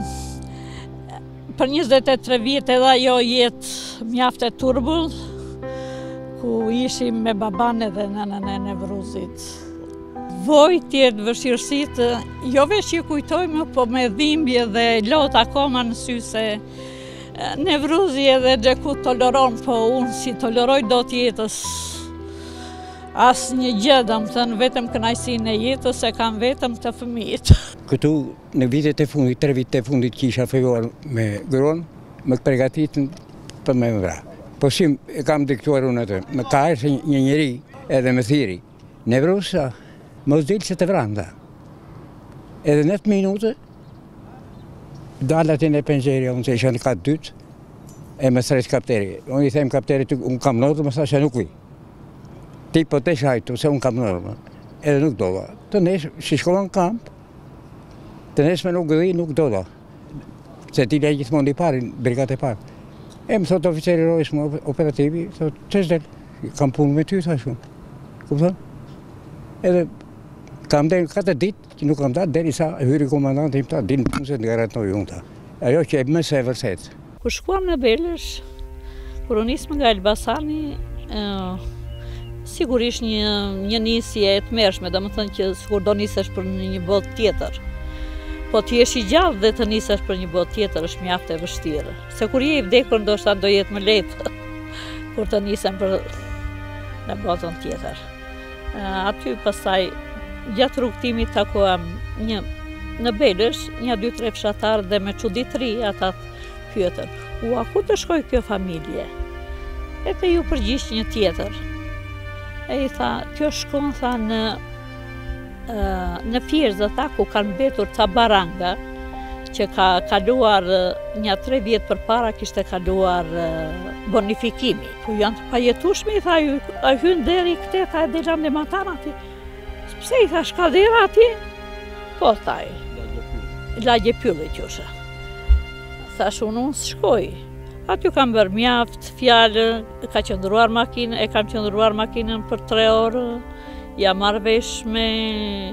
për njëzet e tre vjetë edhe ajo jetë mjaft e turbull, ku ishim me baban edhe nënën e Nevruzit. Vojtjet, vështirësitë, jo veç që kujtojmë, po me dhimbje dhe lot akoma në sy se Nevruzi edhe Xhekut toleron, po unë si toleroj do t'jetës asë një gjë, do më thënë vetëm kënaqësinë e jetës se kam vetëm të fëmijët. Këtu në vitet e fundit, tre vitet e fundit kisha filluar me gruan, me përgatitën për me vra. Po si e kam diktuar unë atë, me ka ardhur një njeri edhe me thiri, Nevruza, mos del se të vranda. Edhe në atë minutë dalat e në penxerja, unë se isha në katë dytë, e më sret kapteri. Unë i them kapterit, unë kam nodhë, më thashe nuk vi. Ti po të shajtu, se unë kam nodhë, edhe nuk dola. Të nesh, si shkolla në kamp, të nesh me nuk gëdhi, nuk dola. Se ti le gjithmonë i pari, brigat e parë. E më thot oficeri rojës më operativi, thot, që shdel, kam punë me ty, thashun. Kupton? Edhe kam dhe në katër ditë, që nuk kam datë, deri sa hyri komandanti im ta, dinë punë se të garantoj unë ta. Ajo që e më se e vërset. Kur shkuam në Belësh, kur u nismë nga Elbasani, sigurisht një, një nisje e tmerrshme, do më thënë që sikur do nisesh për një botë tjetër. Po të jesh i gjallë dhe të nisesh për një botë tjetër është mjaft e vështirë. Se kur je i vdekur ndoshta do jetë më lehtë kur të nisem për në botën tjetër. Aty pastaj gjatë rrugtimit takuam një në Belësh, një dy tre fshatar dhe me çuditëri ata pyetën, "Ua, ku të shkoj kjo familje?" E te ju përgjigj një tjetër. E i tha, "Kjo shkon tha në në Fierzë, tha, ku kanë mbetur ca baranga që ka kaluar një tre vjet përpara kishte kaluar bonifikimi. Po janë të pajetueshme, i tha, a hyn deri këte, tha, e delam në matan ati. Pse i tha, shka dera ati? Po, thaj, lagje pylli qusha. Thash unë unë shkoj. Aty kam bërë mjaft, fjallë, ka qëndruar makinë, e kam qëndruar makinën për tre orë, ja marrë vesh me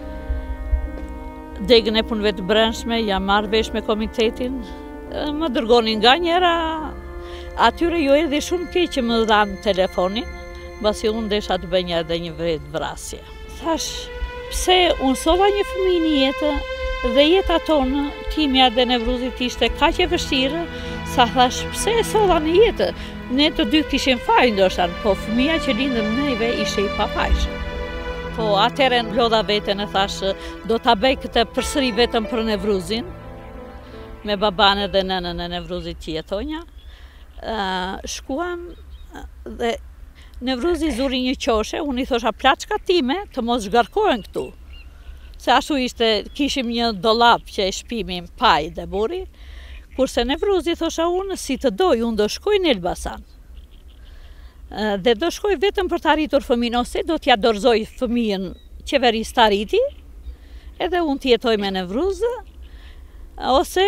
degën e punëve të brendshme, ja marrë vesh me komitetin, më dërgonin nga njëra, atyre ju edhe shumë keq që më dhanë telefonin, basi unë desha të bënja edhe një vetë vrasje. Thash, pse unë sova një fëmijë në jetë, dhe jeta tonë, timja dhe Nevruzit ishte kaq e vështirë, sa thash, pse e sova në jetë? Ne të dy kishim faj ndoshta, po fëmija që lindëm neve ishte i papajshëm. Po atëherë lodha veten e thash, do ta bëj këtë përsëri vetëm për Nevruzin, me baban dhe nënën e Nevruzit që jetonja. Shkuam dhe Nevruzi zuri një qoshe, unë i thosha plaçka time të mos zgarkohen këtu. Se ashtu ishte, kishim një dollap që e shpimim paj dhe buri, kurse Nevruzi thosha unë, si të doj, unë do shkoj në Elbasan. Dhe do shkoj vetëm për të arritur fëmijën, ose do t'ja dorëzoj fëmijën qeverisë të arriti, edhe unë t'jetoj me Nevruzë, ose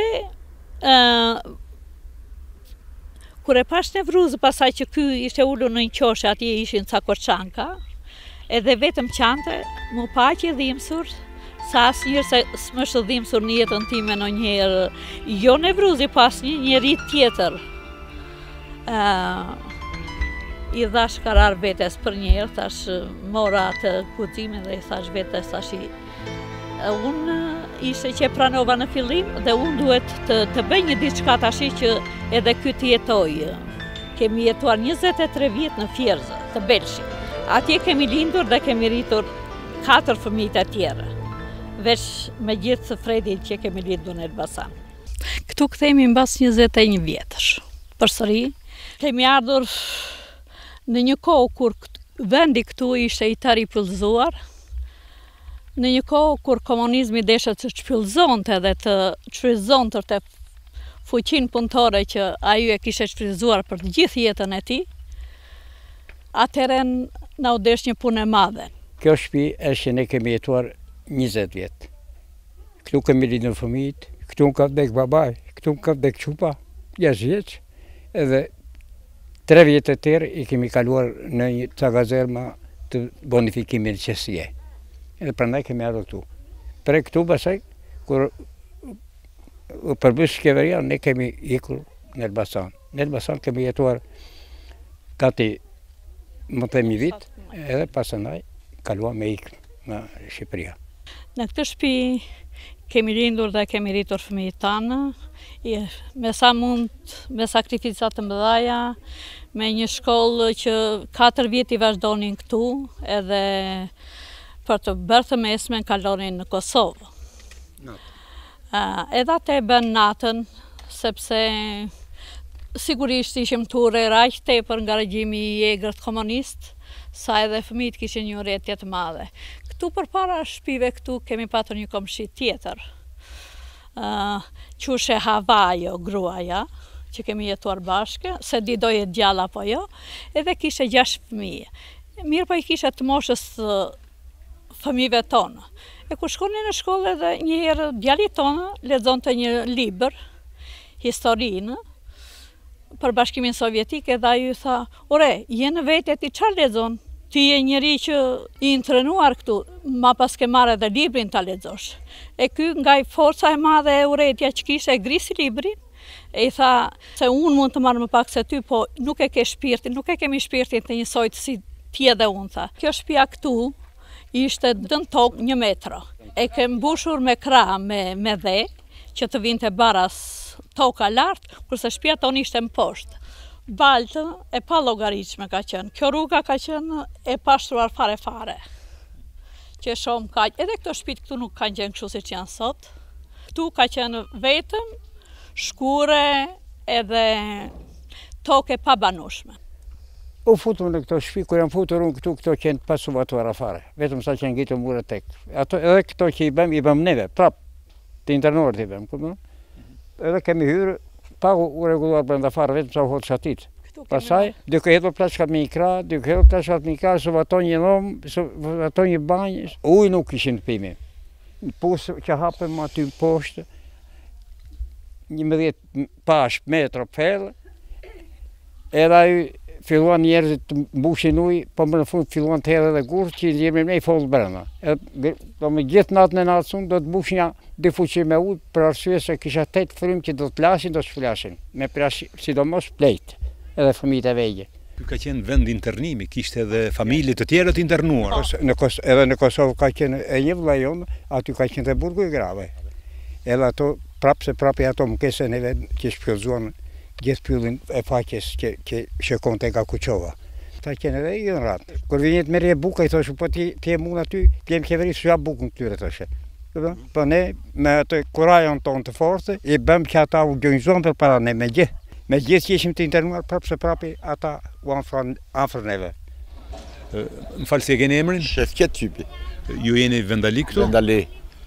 kur e pash Nevruzë, pasaj që ky ishte ulur në një qoshe, atje ishin ca korçanka, edhe vetëm qante, mu pa që dhimbsur, sa asnjëherë se s'më është dhimbsur në jetën time ndonjëherë, jo Nevruzi, pas një njeri tjetër. i dhash karar vetes për një herë, thash mora atë guximin dhe i thash vetes tash unë ishte që pranova në fillim dhe unë duhet të, të bëj një diçka tash që edhe ky të jetoj. Kemi jetuar njëzet e tre vjet në Fierzë, të Belshi. Atje kemi lindur dhe kemi rritur katër fëmijë të tjerë. Veç me gjithë Fredin që kemi lindur në Elbasan. Këtu kthehemi mbas njëzet e një vjetësh. Përsëri kemi ardhur në një kohë kur vendi këtu ishte i tërë i pyllëzuar, në një kohë kur komunizmi desha të shpyllëzonte dhe të shfrytëzonte të fuqinë punëtore që ai e kishte shfrytëzuar për të gjithë jetën e tij, atëherë na u desh një punë e madhe. Kjo shtëpi është që ne kemi jetuar njëzet vjet. Këtu kemi lindur fëmijët, këtu ka vdek babai, këtu ka vdek çupa, gjashtë vjeç, edhe tre vjet e tjerë i kemi kaluar në një cagazerma të bonifikimin qesie. Edhe prandaj kemi ardhur këtu. Për këtu pasaj, kur u përbës qeveria, ne kemi ikur në Elbasan. Në Elbasan kemi jetuar gati më themi vit, edhe pasandaj kaluam me ikë në Shqipëria. Në këtë shtëpi kemi lindur dhe kemi rritur fëmijët tanë, me sa mund, me sakrificat të mëdhaja, me një shkollë që katër vjet i vazhdonin këtu, edhe për të bërë të mesmen kalonin në Kosovë. Uh, edhe atë e bën natën, sepse sigurisht ishim të urer aq tepër nga regjimi i egërt komunist, sa edhe fëmijët kishin një urrëtie të madhe. Këtu përpara shtëpive këtu kemi patur një komshi tjetër. Uh, Qushe Havajo, gruaja, që kemi jetuar bashkë, se di do jetë gjalla apo jo, edhe kishe gjashtë fëmijë. Mirë po i kishe të moshës fëmijëve tonë. E kur shkonin në shkollë edhe një herë djali tonë lexonte një libër, historinë, për Bashkimin Sovjetik, edhe ai ju tha, ore, je në vete ti çfarë lexon? Ti je njëri që i intrenuar këtu, ma pas ke marrë edhe librin ta lexosh. E ky nga i forca e madhe e urrëtia që kishte, e grisi librin, e i tha se unë mund të marrë më pak se ty, po nuk e ke shpirtin, nuk e kemi shpirtin të njësojt si ti edhe unë, tha. Kjo shtëpia këtu ishte dën tokë një metro. E ke mbushur me krah, me, me dhe, që të vinte baras toka lartë, kurse shtëpia tonë ishte më poshtë. Baltë e pa llogaritshme ka qenë. Kjo rruga ka qenë e pashtruar fare fare. Që shohim kaq, edhe këto shtëpit këtu nuk kanë qenë kështu siç janë sot. Këtu ka qenë vetëm shkure edhe tokë e pabanueshme. U futëm në këto shtëpi, kur jam futur unë këtu, këto qenë pasuvatuara fare. Vetëm sa që ngjitur mure tek. Ato edhe këto që i bëm, i bëm neve, prap. Të internuar i bëm, kupton? Edhe kemi hyrë pa u rregulluar brenda fare, vetëm sa u hot shatit. Pastaj duke hedhur plaçkat me ikra, duke hedhur plaçkat me ikra, suvaton një lom, suvaton një banjë, ujë nuk kishin të pimi. Një pusë që hapëm aty poshtë, njëmbëdhjetë pash metro pellë, edhe ai filluan njerëzit të mbushin ujë, po më në fund filluan të hedhë edhe gurë që i nxjerrin me i folë brenda. Do me gjithë natën e natësun do të mbushin dy fuqi me ujë për arsye se kisha tetë frymë që do të lasin, do të shflashin, me prash, sidomos plejt, edhe fëmijët e vegjël. Ky ka qenë vend internimi, kishte edhe familje të tjera të internuar. Në Kos edhe në Kosovë ka qenë e një vëlla jon, aty ka qenë te burgu i grave. Edhe ato prapse prapë ato mkese neve që shpjellzuan gjithë pyllin e faqes që, që shkonte nga Kuqova. Ta qenë edhe i në ratë. Kur vinjet merje buka, i thoshu, po ti, ti e mund aty, ti e më qeveri së ja bukën këtyre, thoshe. Po ne, me atë kurajon tonë të forte, i bëm që ata u gjojnëzon për para ne, me gjithë. Me gjithë që ishim të internuar, prapë se prapi, ata u afër neve. Më falë si e keni emrin? Shefqet Qypi. Ju jeni vendali këtu? Vendali.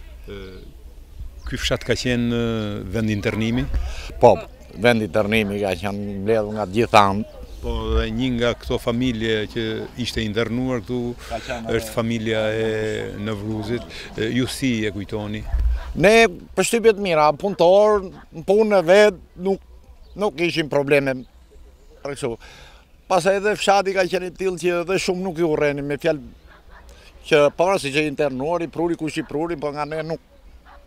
Ky fshat ka qenë vend internimi? Po, vend internimi ka qenë mbledhur nga gjithë anë. Po dhe një nga këto familje që ishte internuar këtu është familja e Nëvruzit. Ju si e kujtoni? Ne përshtypje të mira, punëtor, në punë vetë nuk nuk ishim probleme për kështu. Pastaj edhe fshati ka qenë i tillë që edhe shumë nuk ju urrenin me fjalë që para si që internuari, pruri kush i pruri, po nga ne nuk.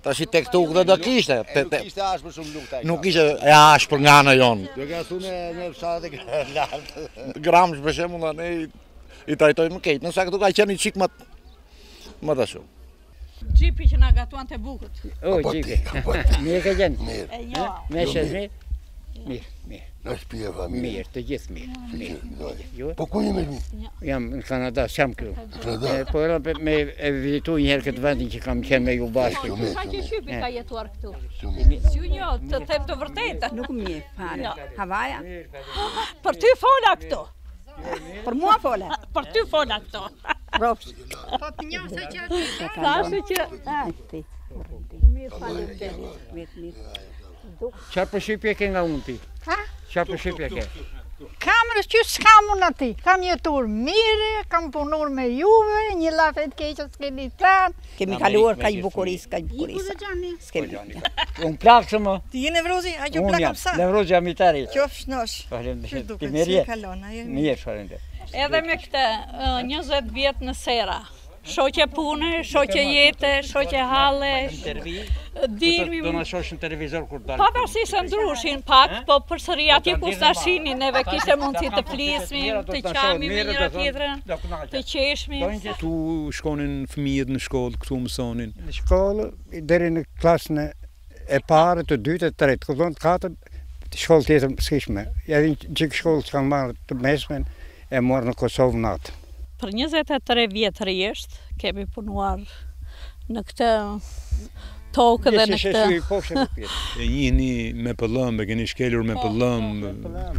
Tash i tek tuk dhe do kishte. Kishte ashpër shumë luk taj. Nuk ishte e ashpër nga në jonë. Do ka thunë në fshatet e lartë. Gramsh për shembull ne i trajtojmë keq. Nëse këtu ka qenë çik më më të shumë. Gjipi që na gatuan të bukët. O, gjipi. Mirë ka qenë. Mirë. Me shëzmi? Mirë, mirë. Në shtëpi e familje. Mirë, të gjithë mirë. Mirë. Po ku jemi mi? Jam në Kanada, s'jam këtu. Kanada? Po era me e vizitu një herë këtë vendin që kam qenë me ju bashkë. Sa që shqypi ka jetuar këtu? Si një, të them të vërtetë. Nuk mirë, fare. Havaja? Për ty fola këtu. Për mua fola? Për ty fola këtu. Ropsh. Po të njëse që... Thashe që... Ti. Mirë, falim të. Mirë, mirë. Qarë përshqipje ke nga unë ti? Ha? Qarë përshqipje ke? Kam rëshqy s'kam unë ati. Kam jetur mire, kam punur me juve, një lafet keqës s'keni tanë. Kemi kaluar ka i bukuris, ka i bukuris. S'kemi. Unë plakë së më. Ti je nevrozi? A ju plakë pësa? Unë jam, nevrozi jam i tari. Qofsh nosh. Falemderit. Ti mirë je? Mirë, falemderit. Edhe me këte, njëzet vjetë në sera. Shoqe pune, shoqe jete, shoqe halle, dirmi... Do në shosh në televizor kur dalë. Pavarësisht se ndrushin pak, po përsëri atje ku stashini, neve kishte mundësi të flismim, të qami me njëra tjetrën, të qeshmim. Tu shkonin fëmijët në shkollë, këtu mësonin? Në shkollë, deri në klasën e parë, të dytë, të tretë, këllon të katër, shkollë tjetër s'kishme. Edhe që shkollë që kanë marrë të mesmen, e morë në Kosovë natë. Për njëzet e tre vjetë rjesht, kemi punuar në këtë tokë dhe në këtë... E njihni me pëllëmbë, e keni shkelur me pëllëmbë?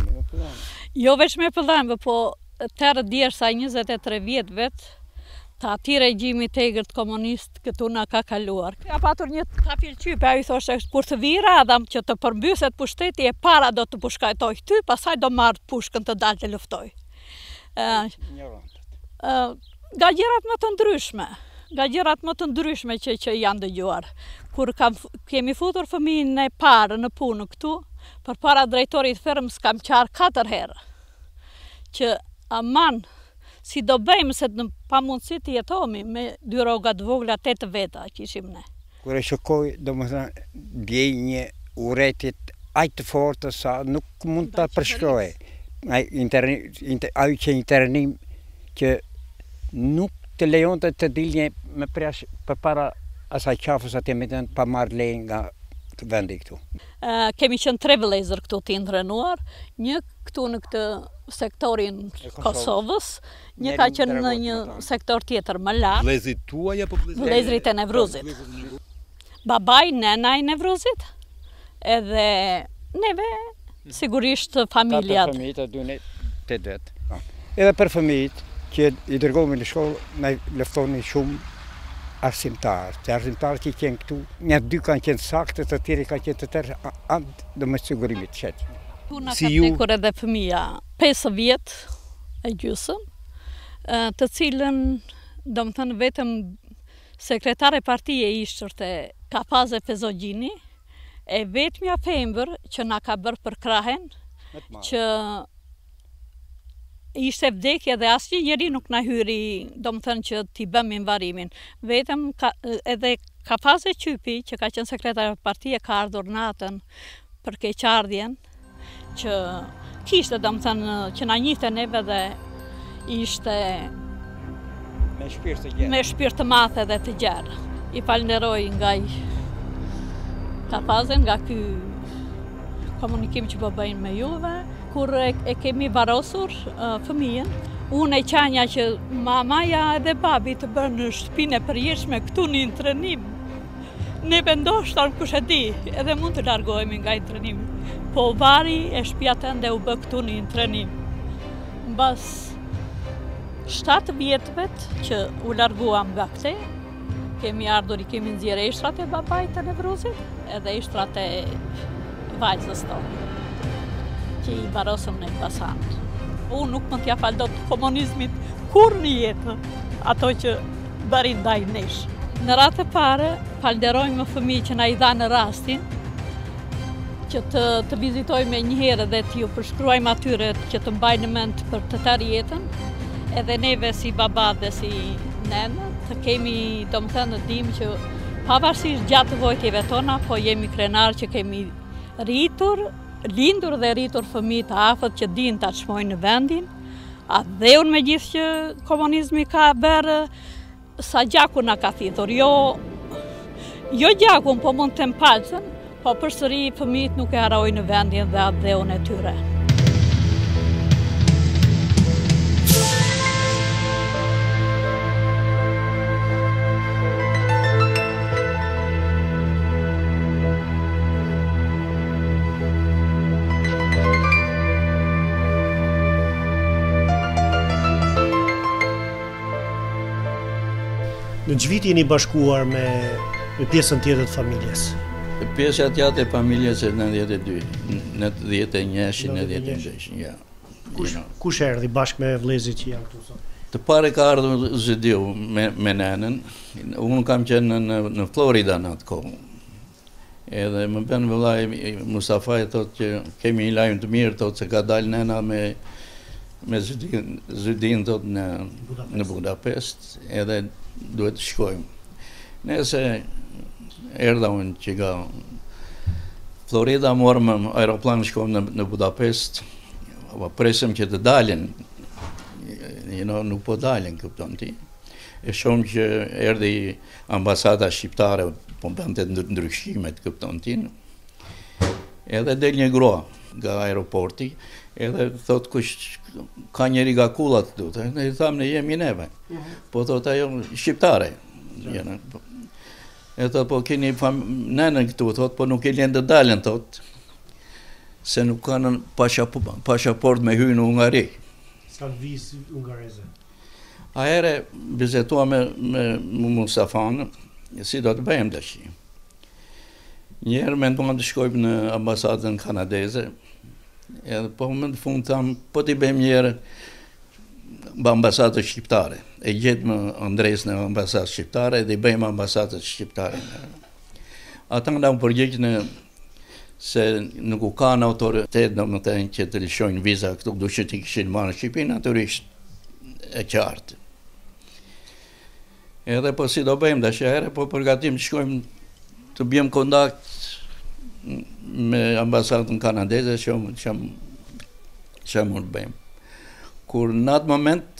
Jo veç me pëllëmbë, po tërë djesh sa njëzet e tre vjetë vetë, ta ati regjimi tegërt komunist këtu na ka kaluar. Ka patur një kapil qype, a i thoshe, kur të vira adam që të përmbyset pushteti e para do të pushkajtoj ty, pasaj do marrë pushkën të dalë të luftoj. Nga gjërat më të ndryshme, nga gjërat më të ndryshme që, që janë dëgjuar. Kur kam, kemi futur fëmijën e parë në punë këtu, për para drejtorit fermës kam qarë katër herë, që aman, si do bëjmë se në pamundësi të jetohemi me dy rroga të vogla tetë veta që ishim ne. Kur e shokoj, do më thënë, bjej një uretit aq të fortë sa nuk mund të përshkroje. Ajo që internim që nuk të lejon të të dilje me presh për para asaj qafës atë me të pa marrë lejnë nga vendi këtu. Uh, kemi qenë tre vëllezër këtu të ndrenuar, një këtu në këtë sektorin Kosovës, një ka qenë në një sektor tjetër më lartë. Vëllezrit tuaj apo vëllezrit e Nevruzit? Babaj, nena i Nevruzit, edhe neve sigurisht familjat. Katër fëmijët e dyne të vetë. Edhe për fëmijët që i dërgohemi në shkollë, ne luftoni shumë arsimtarë. Të arsimtarë që i qenë këtu, një dy kanë qenë saktë, të tjeri kanë qenë të tërë, andë dhe me sigurimit qëtë. Tu në ka tekur edhe fëmija pesë vjetë e gjysëm, të cilën, do më thënë vetëm sekretare partije ishtërte Kapaze Fezogjini, e vetëmja femër që na ka bërë për krahen, që ishte vdekje dhe asnjë njeri nuk na hyri, do më thënë që t'i bëmë invarimin. Vetëm ka, edhe Kapaze Qypi, që ka qenë sekretar e partije, ka ardhur natën për keqardhjen, që kishte, do më thënë, që na njihte neve dhe ishte me shpirt të gjerë. Me shpirt të madh dhe të gjerë. I falenderoj nga i Kapaze, nga ky komunikim që po bëjnë me juve. Kur e, e kemi varosur uh, fëmijën, unë e qanja që mamaja edhe babi të bërë në shtëpinë e përjetshme këtu në intrenim. Ne vendoshta kush e di, edhe mund të largohemi nga intrenim. Po vari e shtëpia tënde u bë këtu në intrenim. Mbas shtatë vjetëve që u larguam nga këte, kemi ardhur i kemi nxjerrë ishtrat e babait të Nevruzit, edhe ishtrat e vajzës tonë, që i varosëm në Elbasan. Unë nuk më t'ja falë dot komunizmit kur një jetë, ato që bërin ndaj nesh. Në ratë e pare, falderojmë më fëmijë që na i dha në rastin, që të, të vizitojmë një herë dhe t'ju përshkruajmë atyre që të mbajnë mend për të tërë jetën, edhe neve si baba dhe si nenë, të kemi, do më thënë, dim që Pavarësisht gjatë vojtjeve tona, po jemi krenar që kemi rritur, lindur dhe rritur fëmijë të afët që din ta çmojnë në vendin. A dhe unë me gjithë që komunizmi ka bërë, sa gjaku na ka thithur, jo, jo gjakun, po mund të palcën, po përsëri fëmijët nuk e harrojnë në vendin dhe atë dheun e tyre. Në që vit jeni bashkuar me, me pjesën tjetër të familjes? Pjesa tjetër e familjes e nëntëdhjetë e dy, nëntëdhjetë e një, nëntëdhjetë e dy, ja. Kush, kush erdhi bashkë me vëllezërit që janë këtu sot? Të pare ka ardhur Zëdiu me, me nenën, unë kam qenë në, në Florida në atë kohë. Edhe më bën vëllai Mustafa e thotë që kemi një lajm të mirë, thotë se ka dalë nena me me Zëdin, Zëdin thotë në Budapest. në Budapest, edhe duhet të shkojmë. Nëse erdha unë që nga Florida, morëm aeroplan, shkojmë në, në Budapest, apo presëm që të dalin, you know, nuk po dalin, kupton ti. E shohëm që erdhi ambasada shqiptare, po bënte ndryshimet, kupton ti. Edhe del një grua nga aeroporti, edhe thot kush ka njeri nga kullat këtu, ne i thamë ne jemi neve, po thot ajo shqiptare. E thot po keni nenën këtu, thot po nuk e lën të dalën, thot, se nuk kanë pashaport me hyrë në Ungari. S'kan vizë ungareze. A ere bizetua me, me Mustafan, si do të bëjmë tash. Njerë menduam të shkojmë në ambasadën kanadeze, edhe po më në fund thamë, po t'i bëjmë njerë bë ambasadë shqiptare. E gjetë më Andres në ambasadë shqiptare dhe i bëjmë ambasadë shqiptare. Ata nga më përgjegjë në se nuk u kanë autoritet në më të që të lëshojnë viza këtu, dushë që këshin marë në Shqipin, naturisht e qartë. Edhe po si do bëjmë dhe shëherë, po përgatim të shkojmë të bjem kontakt me ambasadën kanadeze që që mund të bëjmë. Kur në atë moment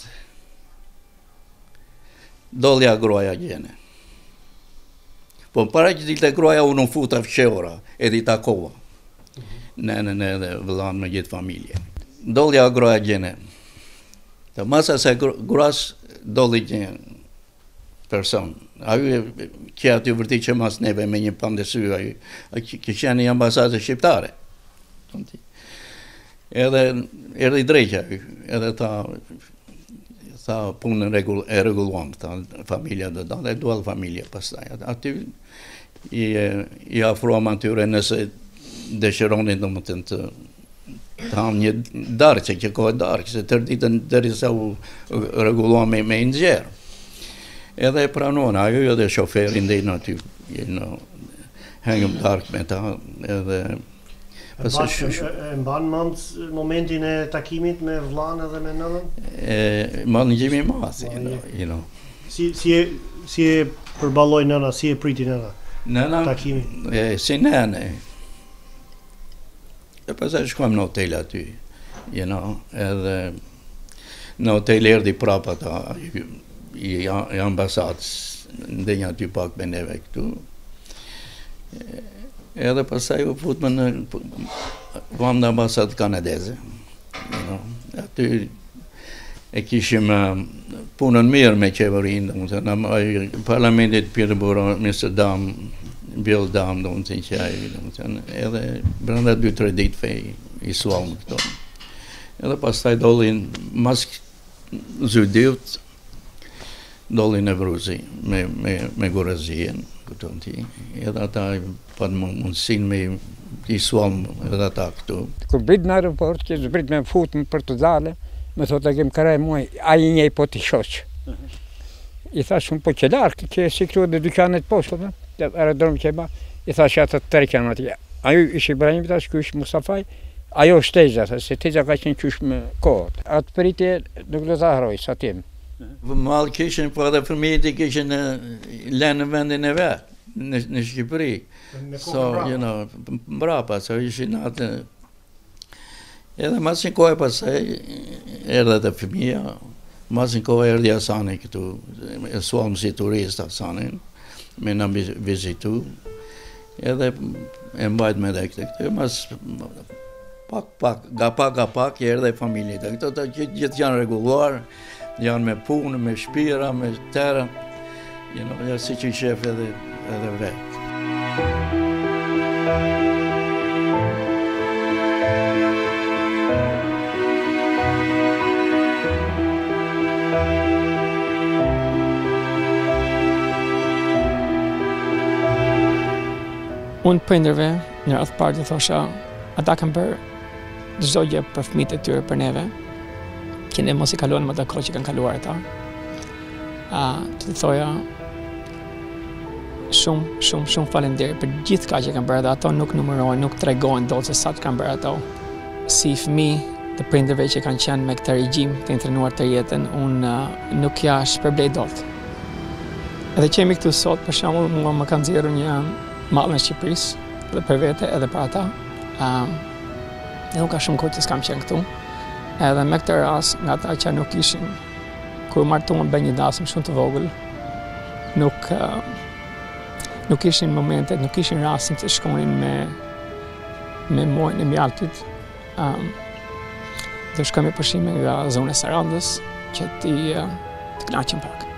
dolja gruaja gjene. Po para që dilte gruaja unë në futa fshehura, edhe i takova. Nenën edhe vëllain me gjithë familje. Dolja gruaja gjene. Të masa se gruas doli një person. Ajo që aty vërtet që mas neve me një pandesy, ajo që qenë një ambasadë shqiptare. Edhe erdi drejqa, edhe ta tha punën e rregulluam, tha familja do dalë, e duall familja pastaj. Aty i, i afruam atyre nëse dëshironin domethënë të të hanë një darkë, që kohë darkë, se tërë ditën derisa u rregulluam me, me nxjerr. Edhe e pranuan, ajo jo dhe shoferin dhe i në aty, në hengëm darkë me ta, edhe E mban mend momentin e takimit me vllain edhe me nënën? E mban gjimi i madh, you know. Si si e si e përballoi nëna, si e priti nëna? Nëna takimin. E si nënë. E pastaj shkuam në hotel aty, you know, edhe në hotel erdhi prapa ta i, i ambasadës, ndenja aty pak me neve këtu. Edhe pasaj u futme në vam në ambasadë kanadeze. You know. Aty e kishim uh, punën mirë me qeverinë, në parlamentit Peterborough, mister Dam, Bill Dam, do të që ai, edhe brenda dy tre ditë fej i suam këto. Edhe pastaj dollin mas Zëdiut, dollin e Vruzi me me me Gorazien, kupton ti. Edhe ata pa mundësin me i suam edhe ata këtu. Kur brit në aeroport, që zbrit me futën për të dalë, me thotë kem karaj muaj, ai njëj po t'i shoq. I thash unë po që larkë, që si këtu dhe dykanet poshtë, aerodrom që e ba, i thash atë të tërkjan atje. Ajo ish Ibrahim, thash ky ish Mustafaj, ajo është Teza, se Teza ka qenë qysh me kohët. Atë pritje nuk do të harroj, sa tim. Malë kishin, po edhe fëmijët i kishin lënë në vendin e vetë. në, në Shqipëri. So, you know, mbrapa, so ishin atë. Edhe mas një kohë pasaj, erdhe të fëmija, mas një kohë erdhi Hasani këtu, e suam si turist Hasanin, me në vizitu, edhe e mbajt me dhe këtë këtë, mas pak, pak, ga pak, ga pak, erdhe familje të këto, të gjithë, gjithë janë reguluar, janë me punë, me shpira, me tëra, you know, si që i shef edhe, edhe vetë. Unë prindërve, në rreth parë të thosha, ata kanë bërë çdo gjë për fëmijët e tyre, për neve, që ne mos i kalojmë ato kohë që kanë kaluar ata. A, të thoja, shumë, shumë, shumë faleminderit për gjithë ka që kanë bërë, dhe ato nuk numërohen, nuk tregojnë dot se sa të kanë bërë ato. Si fëmijë të prindërve që kanë qenë me këtë regjim të intrenuar të jetën, unë nuk ja shpërblej dot. Edhe që jemi këtu sot, për shembull, mua më kanë nxjerrur një mallën e Shqipërisë, edhe për vete, edhe për ata. Um, e nuk ka shumë kohë që s'kam qenë këtu. Edhe me këtë rast, nga ata që nuk ishin, kur martuam bën një dasëm shumë të vogël, nuk uh, nuk ishin momentet, nuk ishin rastin të shkonin me me muajin e mjaltit. Um, do shkojmë pushime nga zona e Sarandës, që ti uh, të kënaqem pak.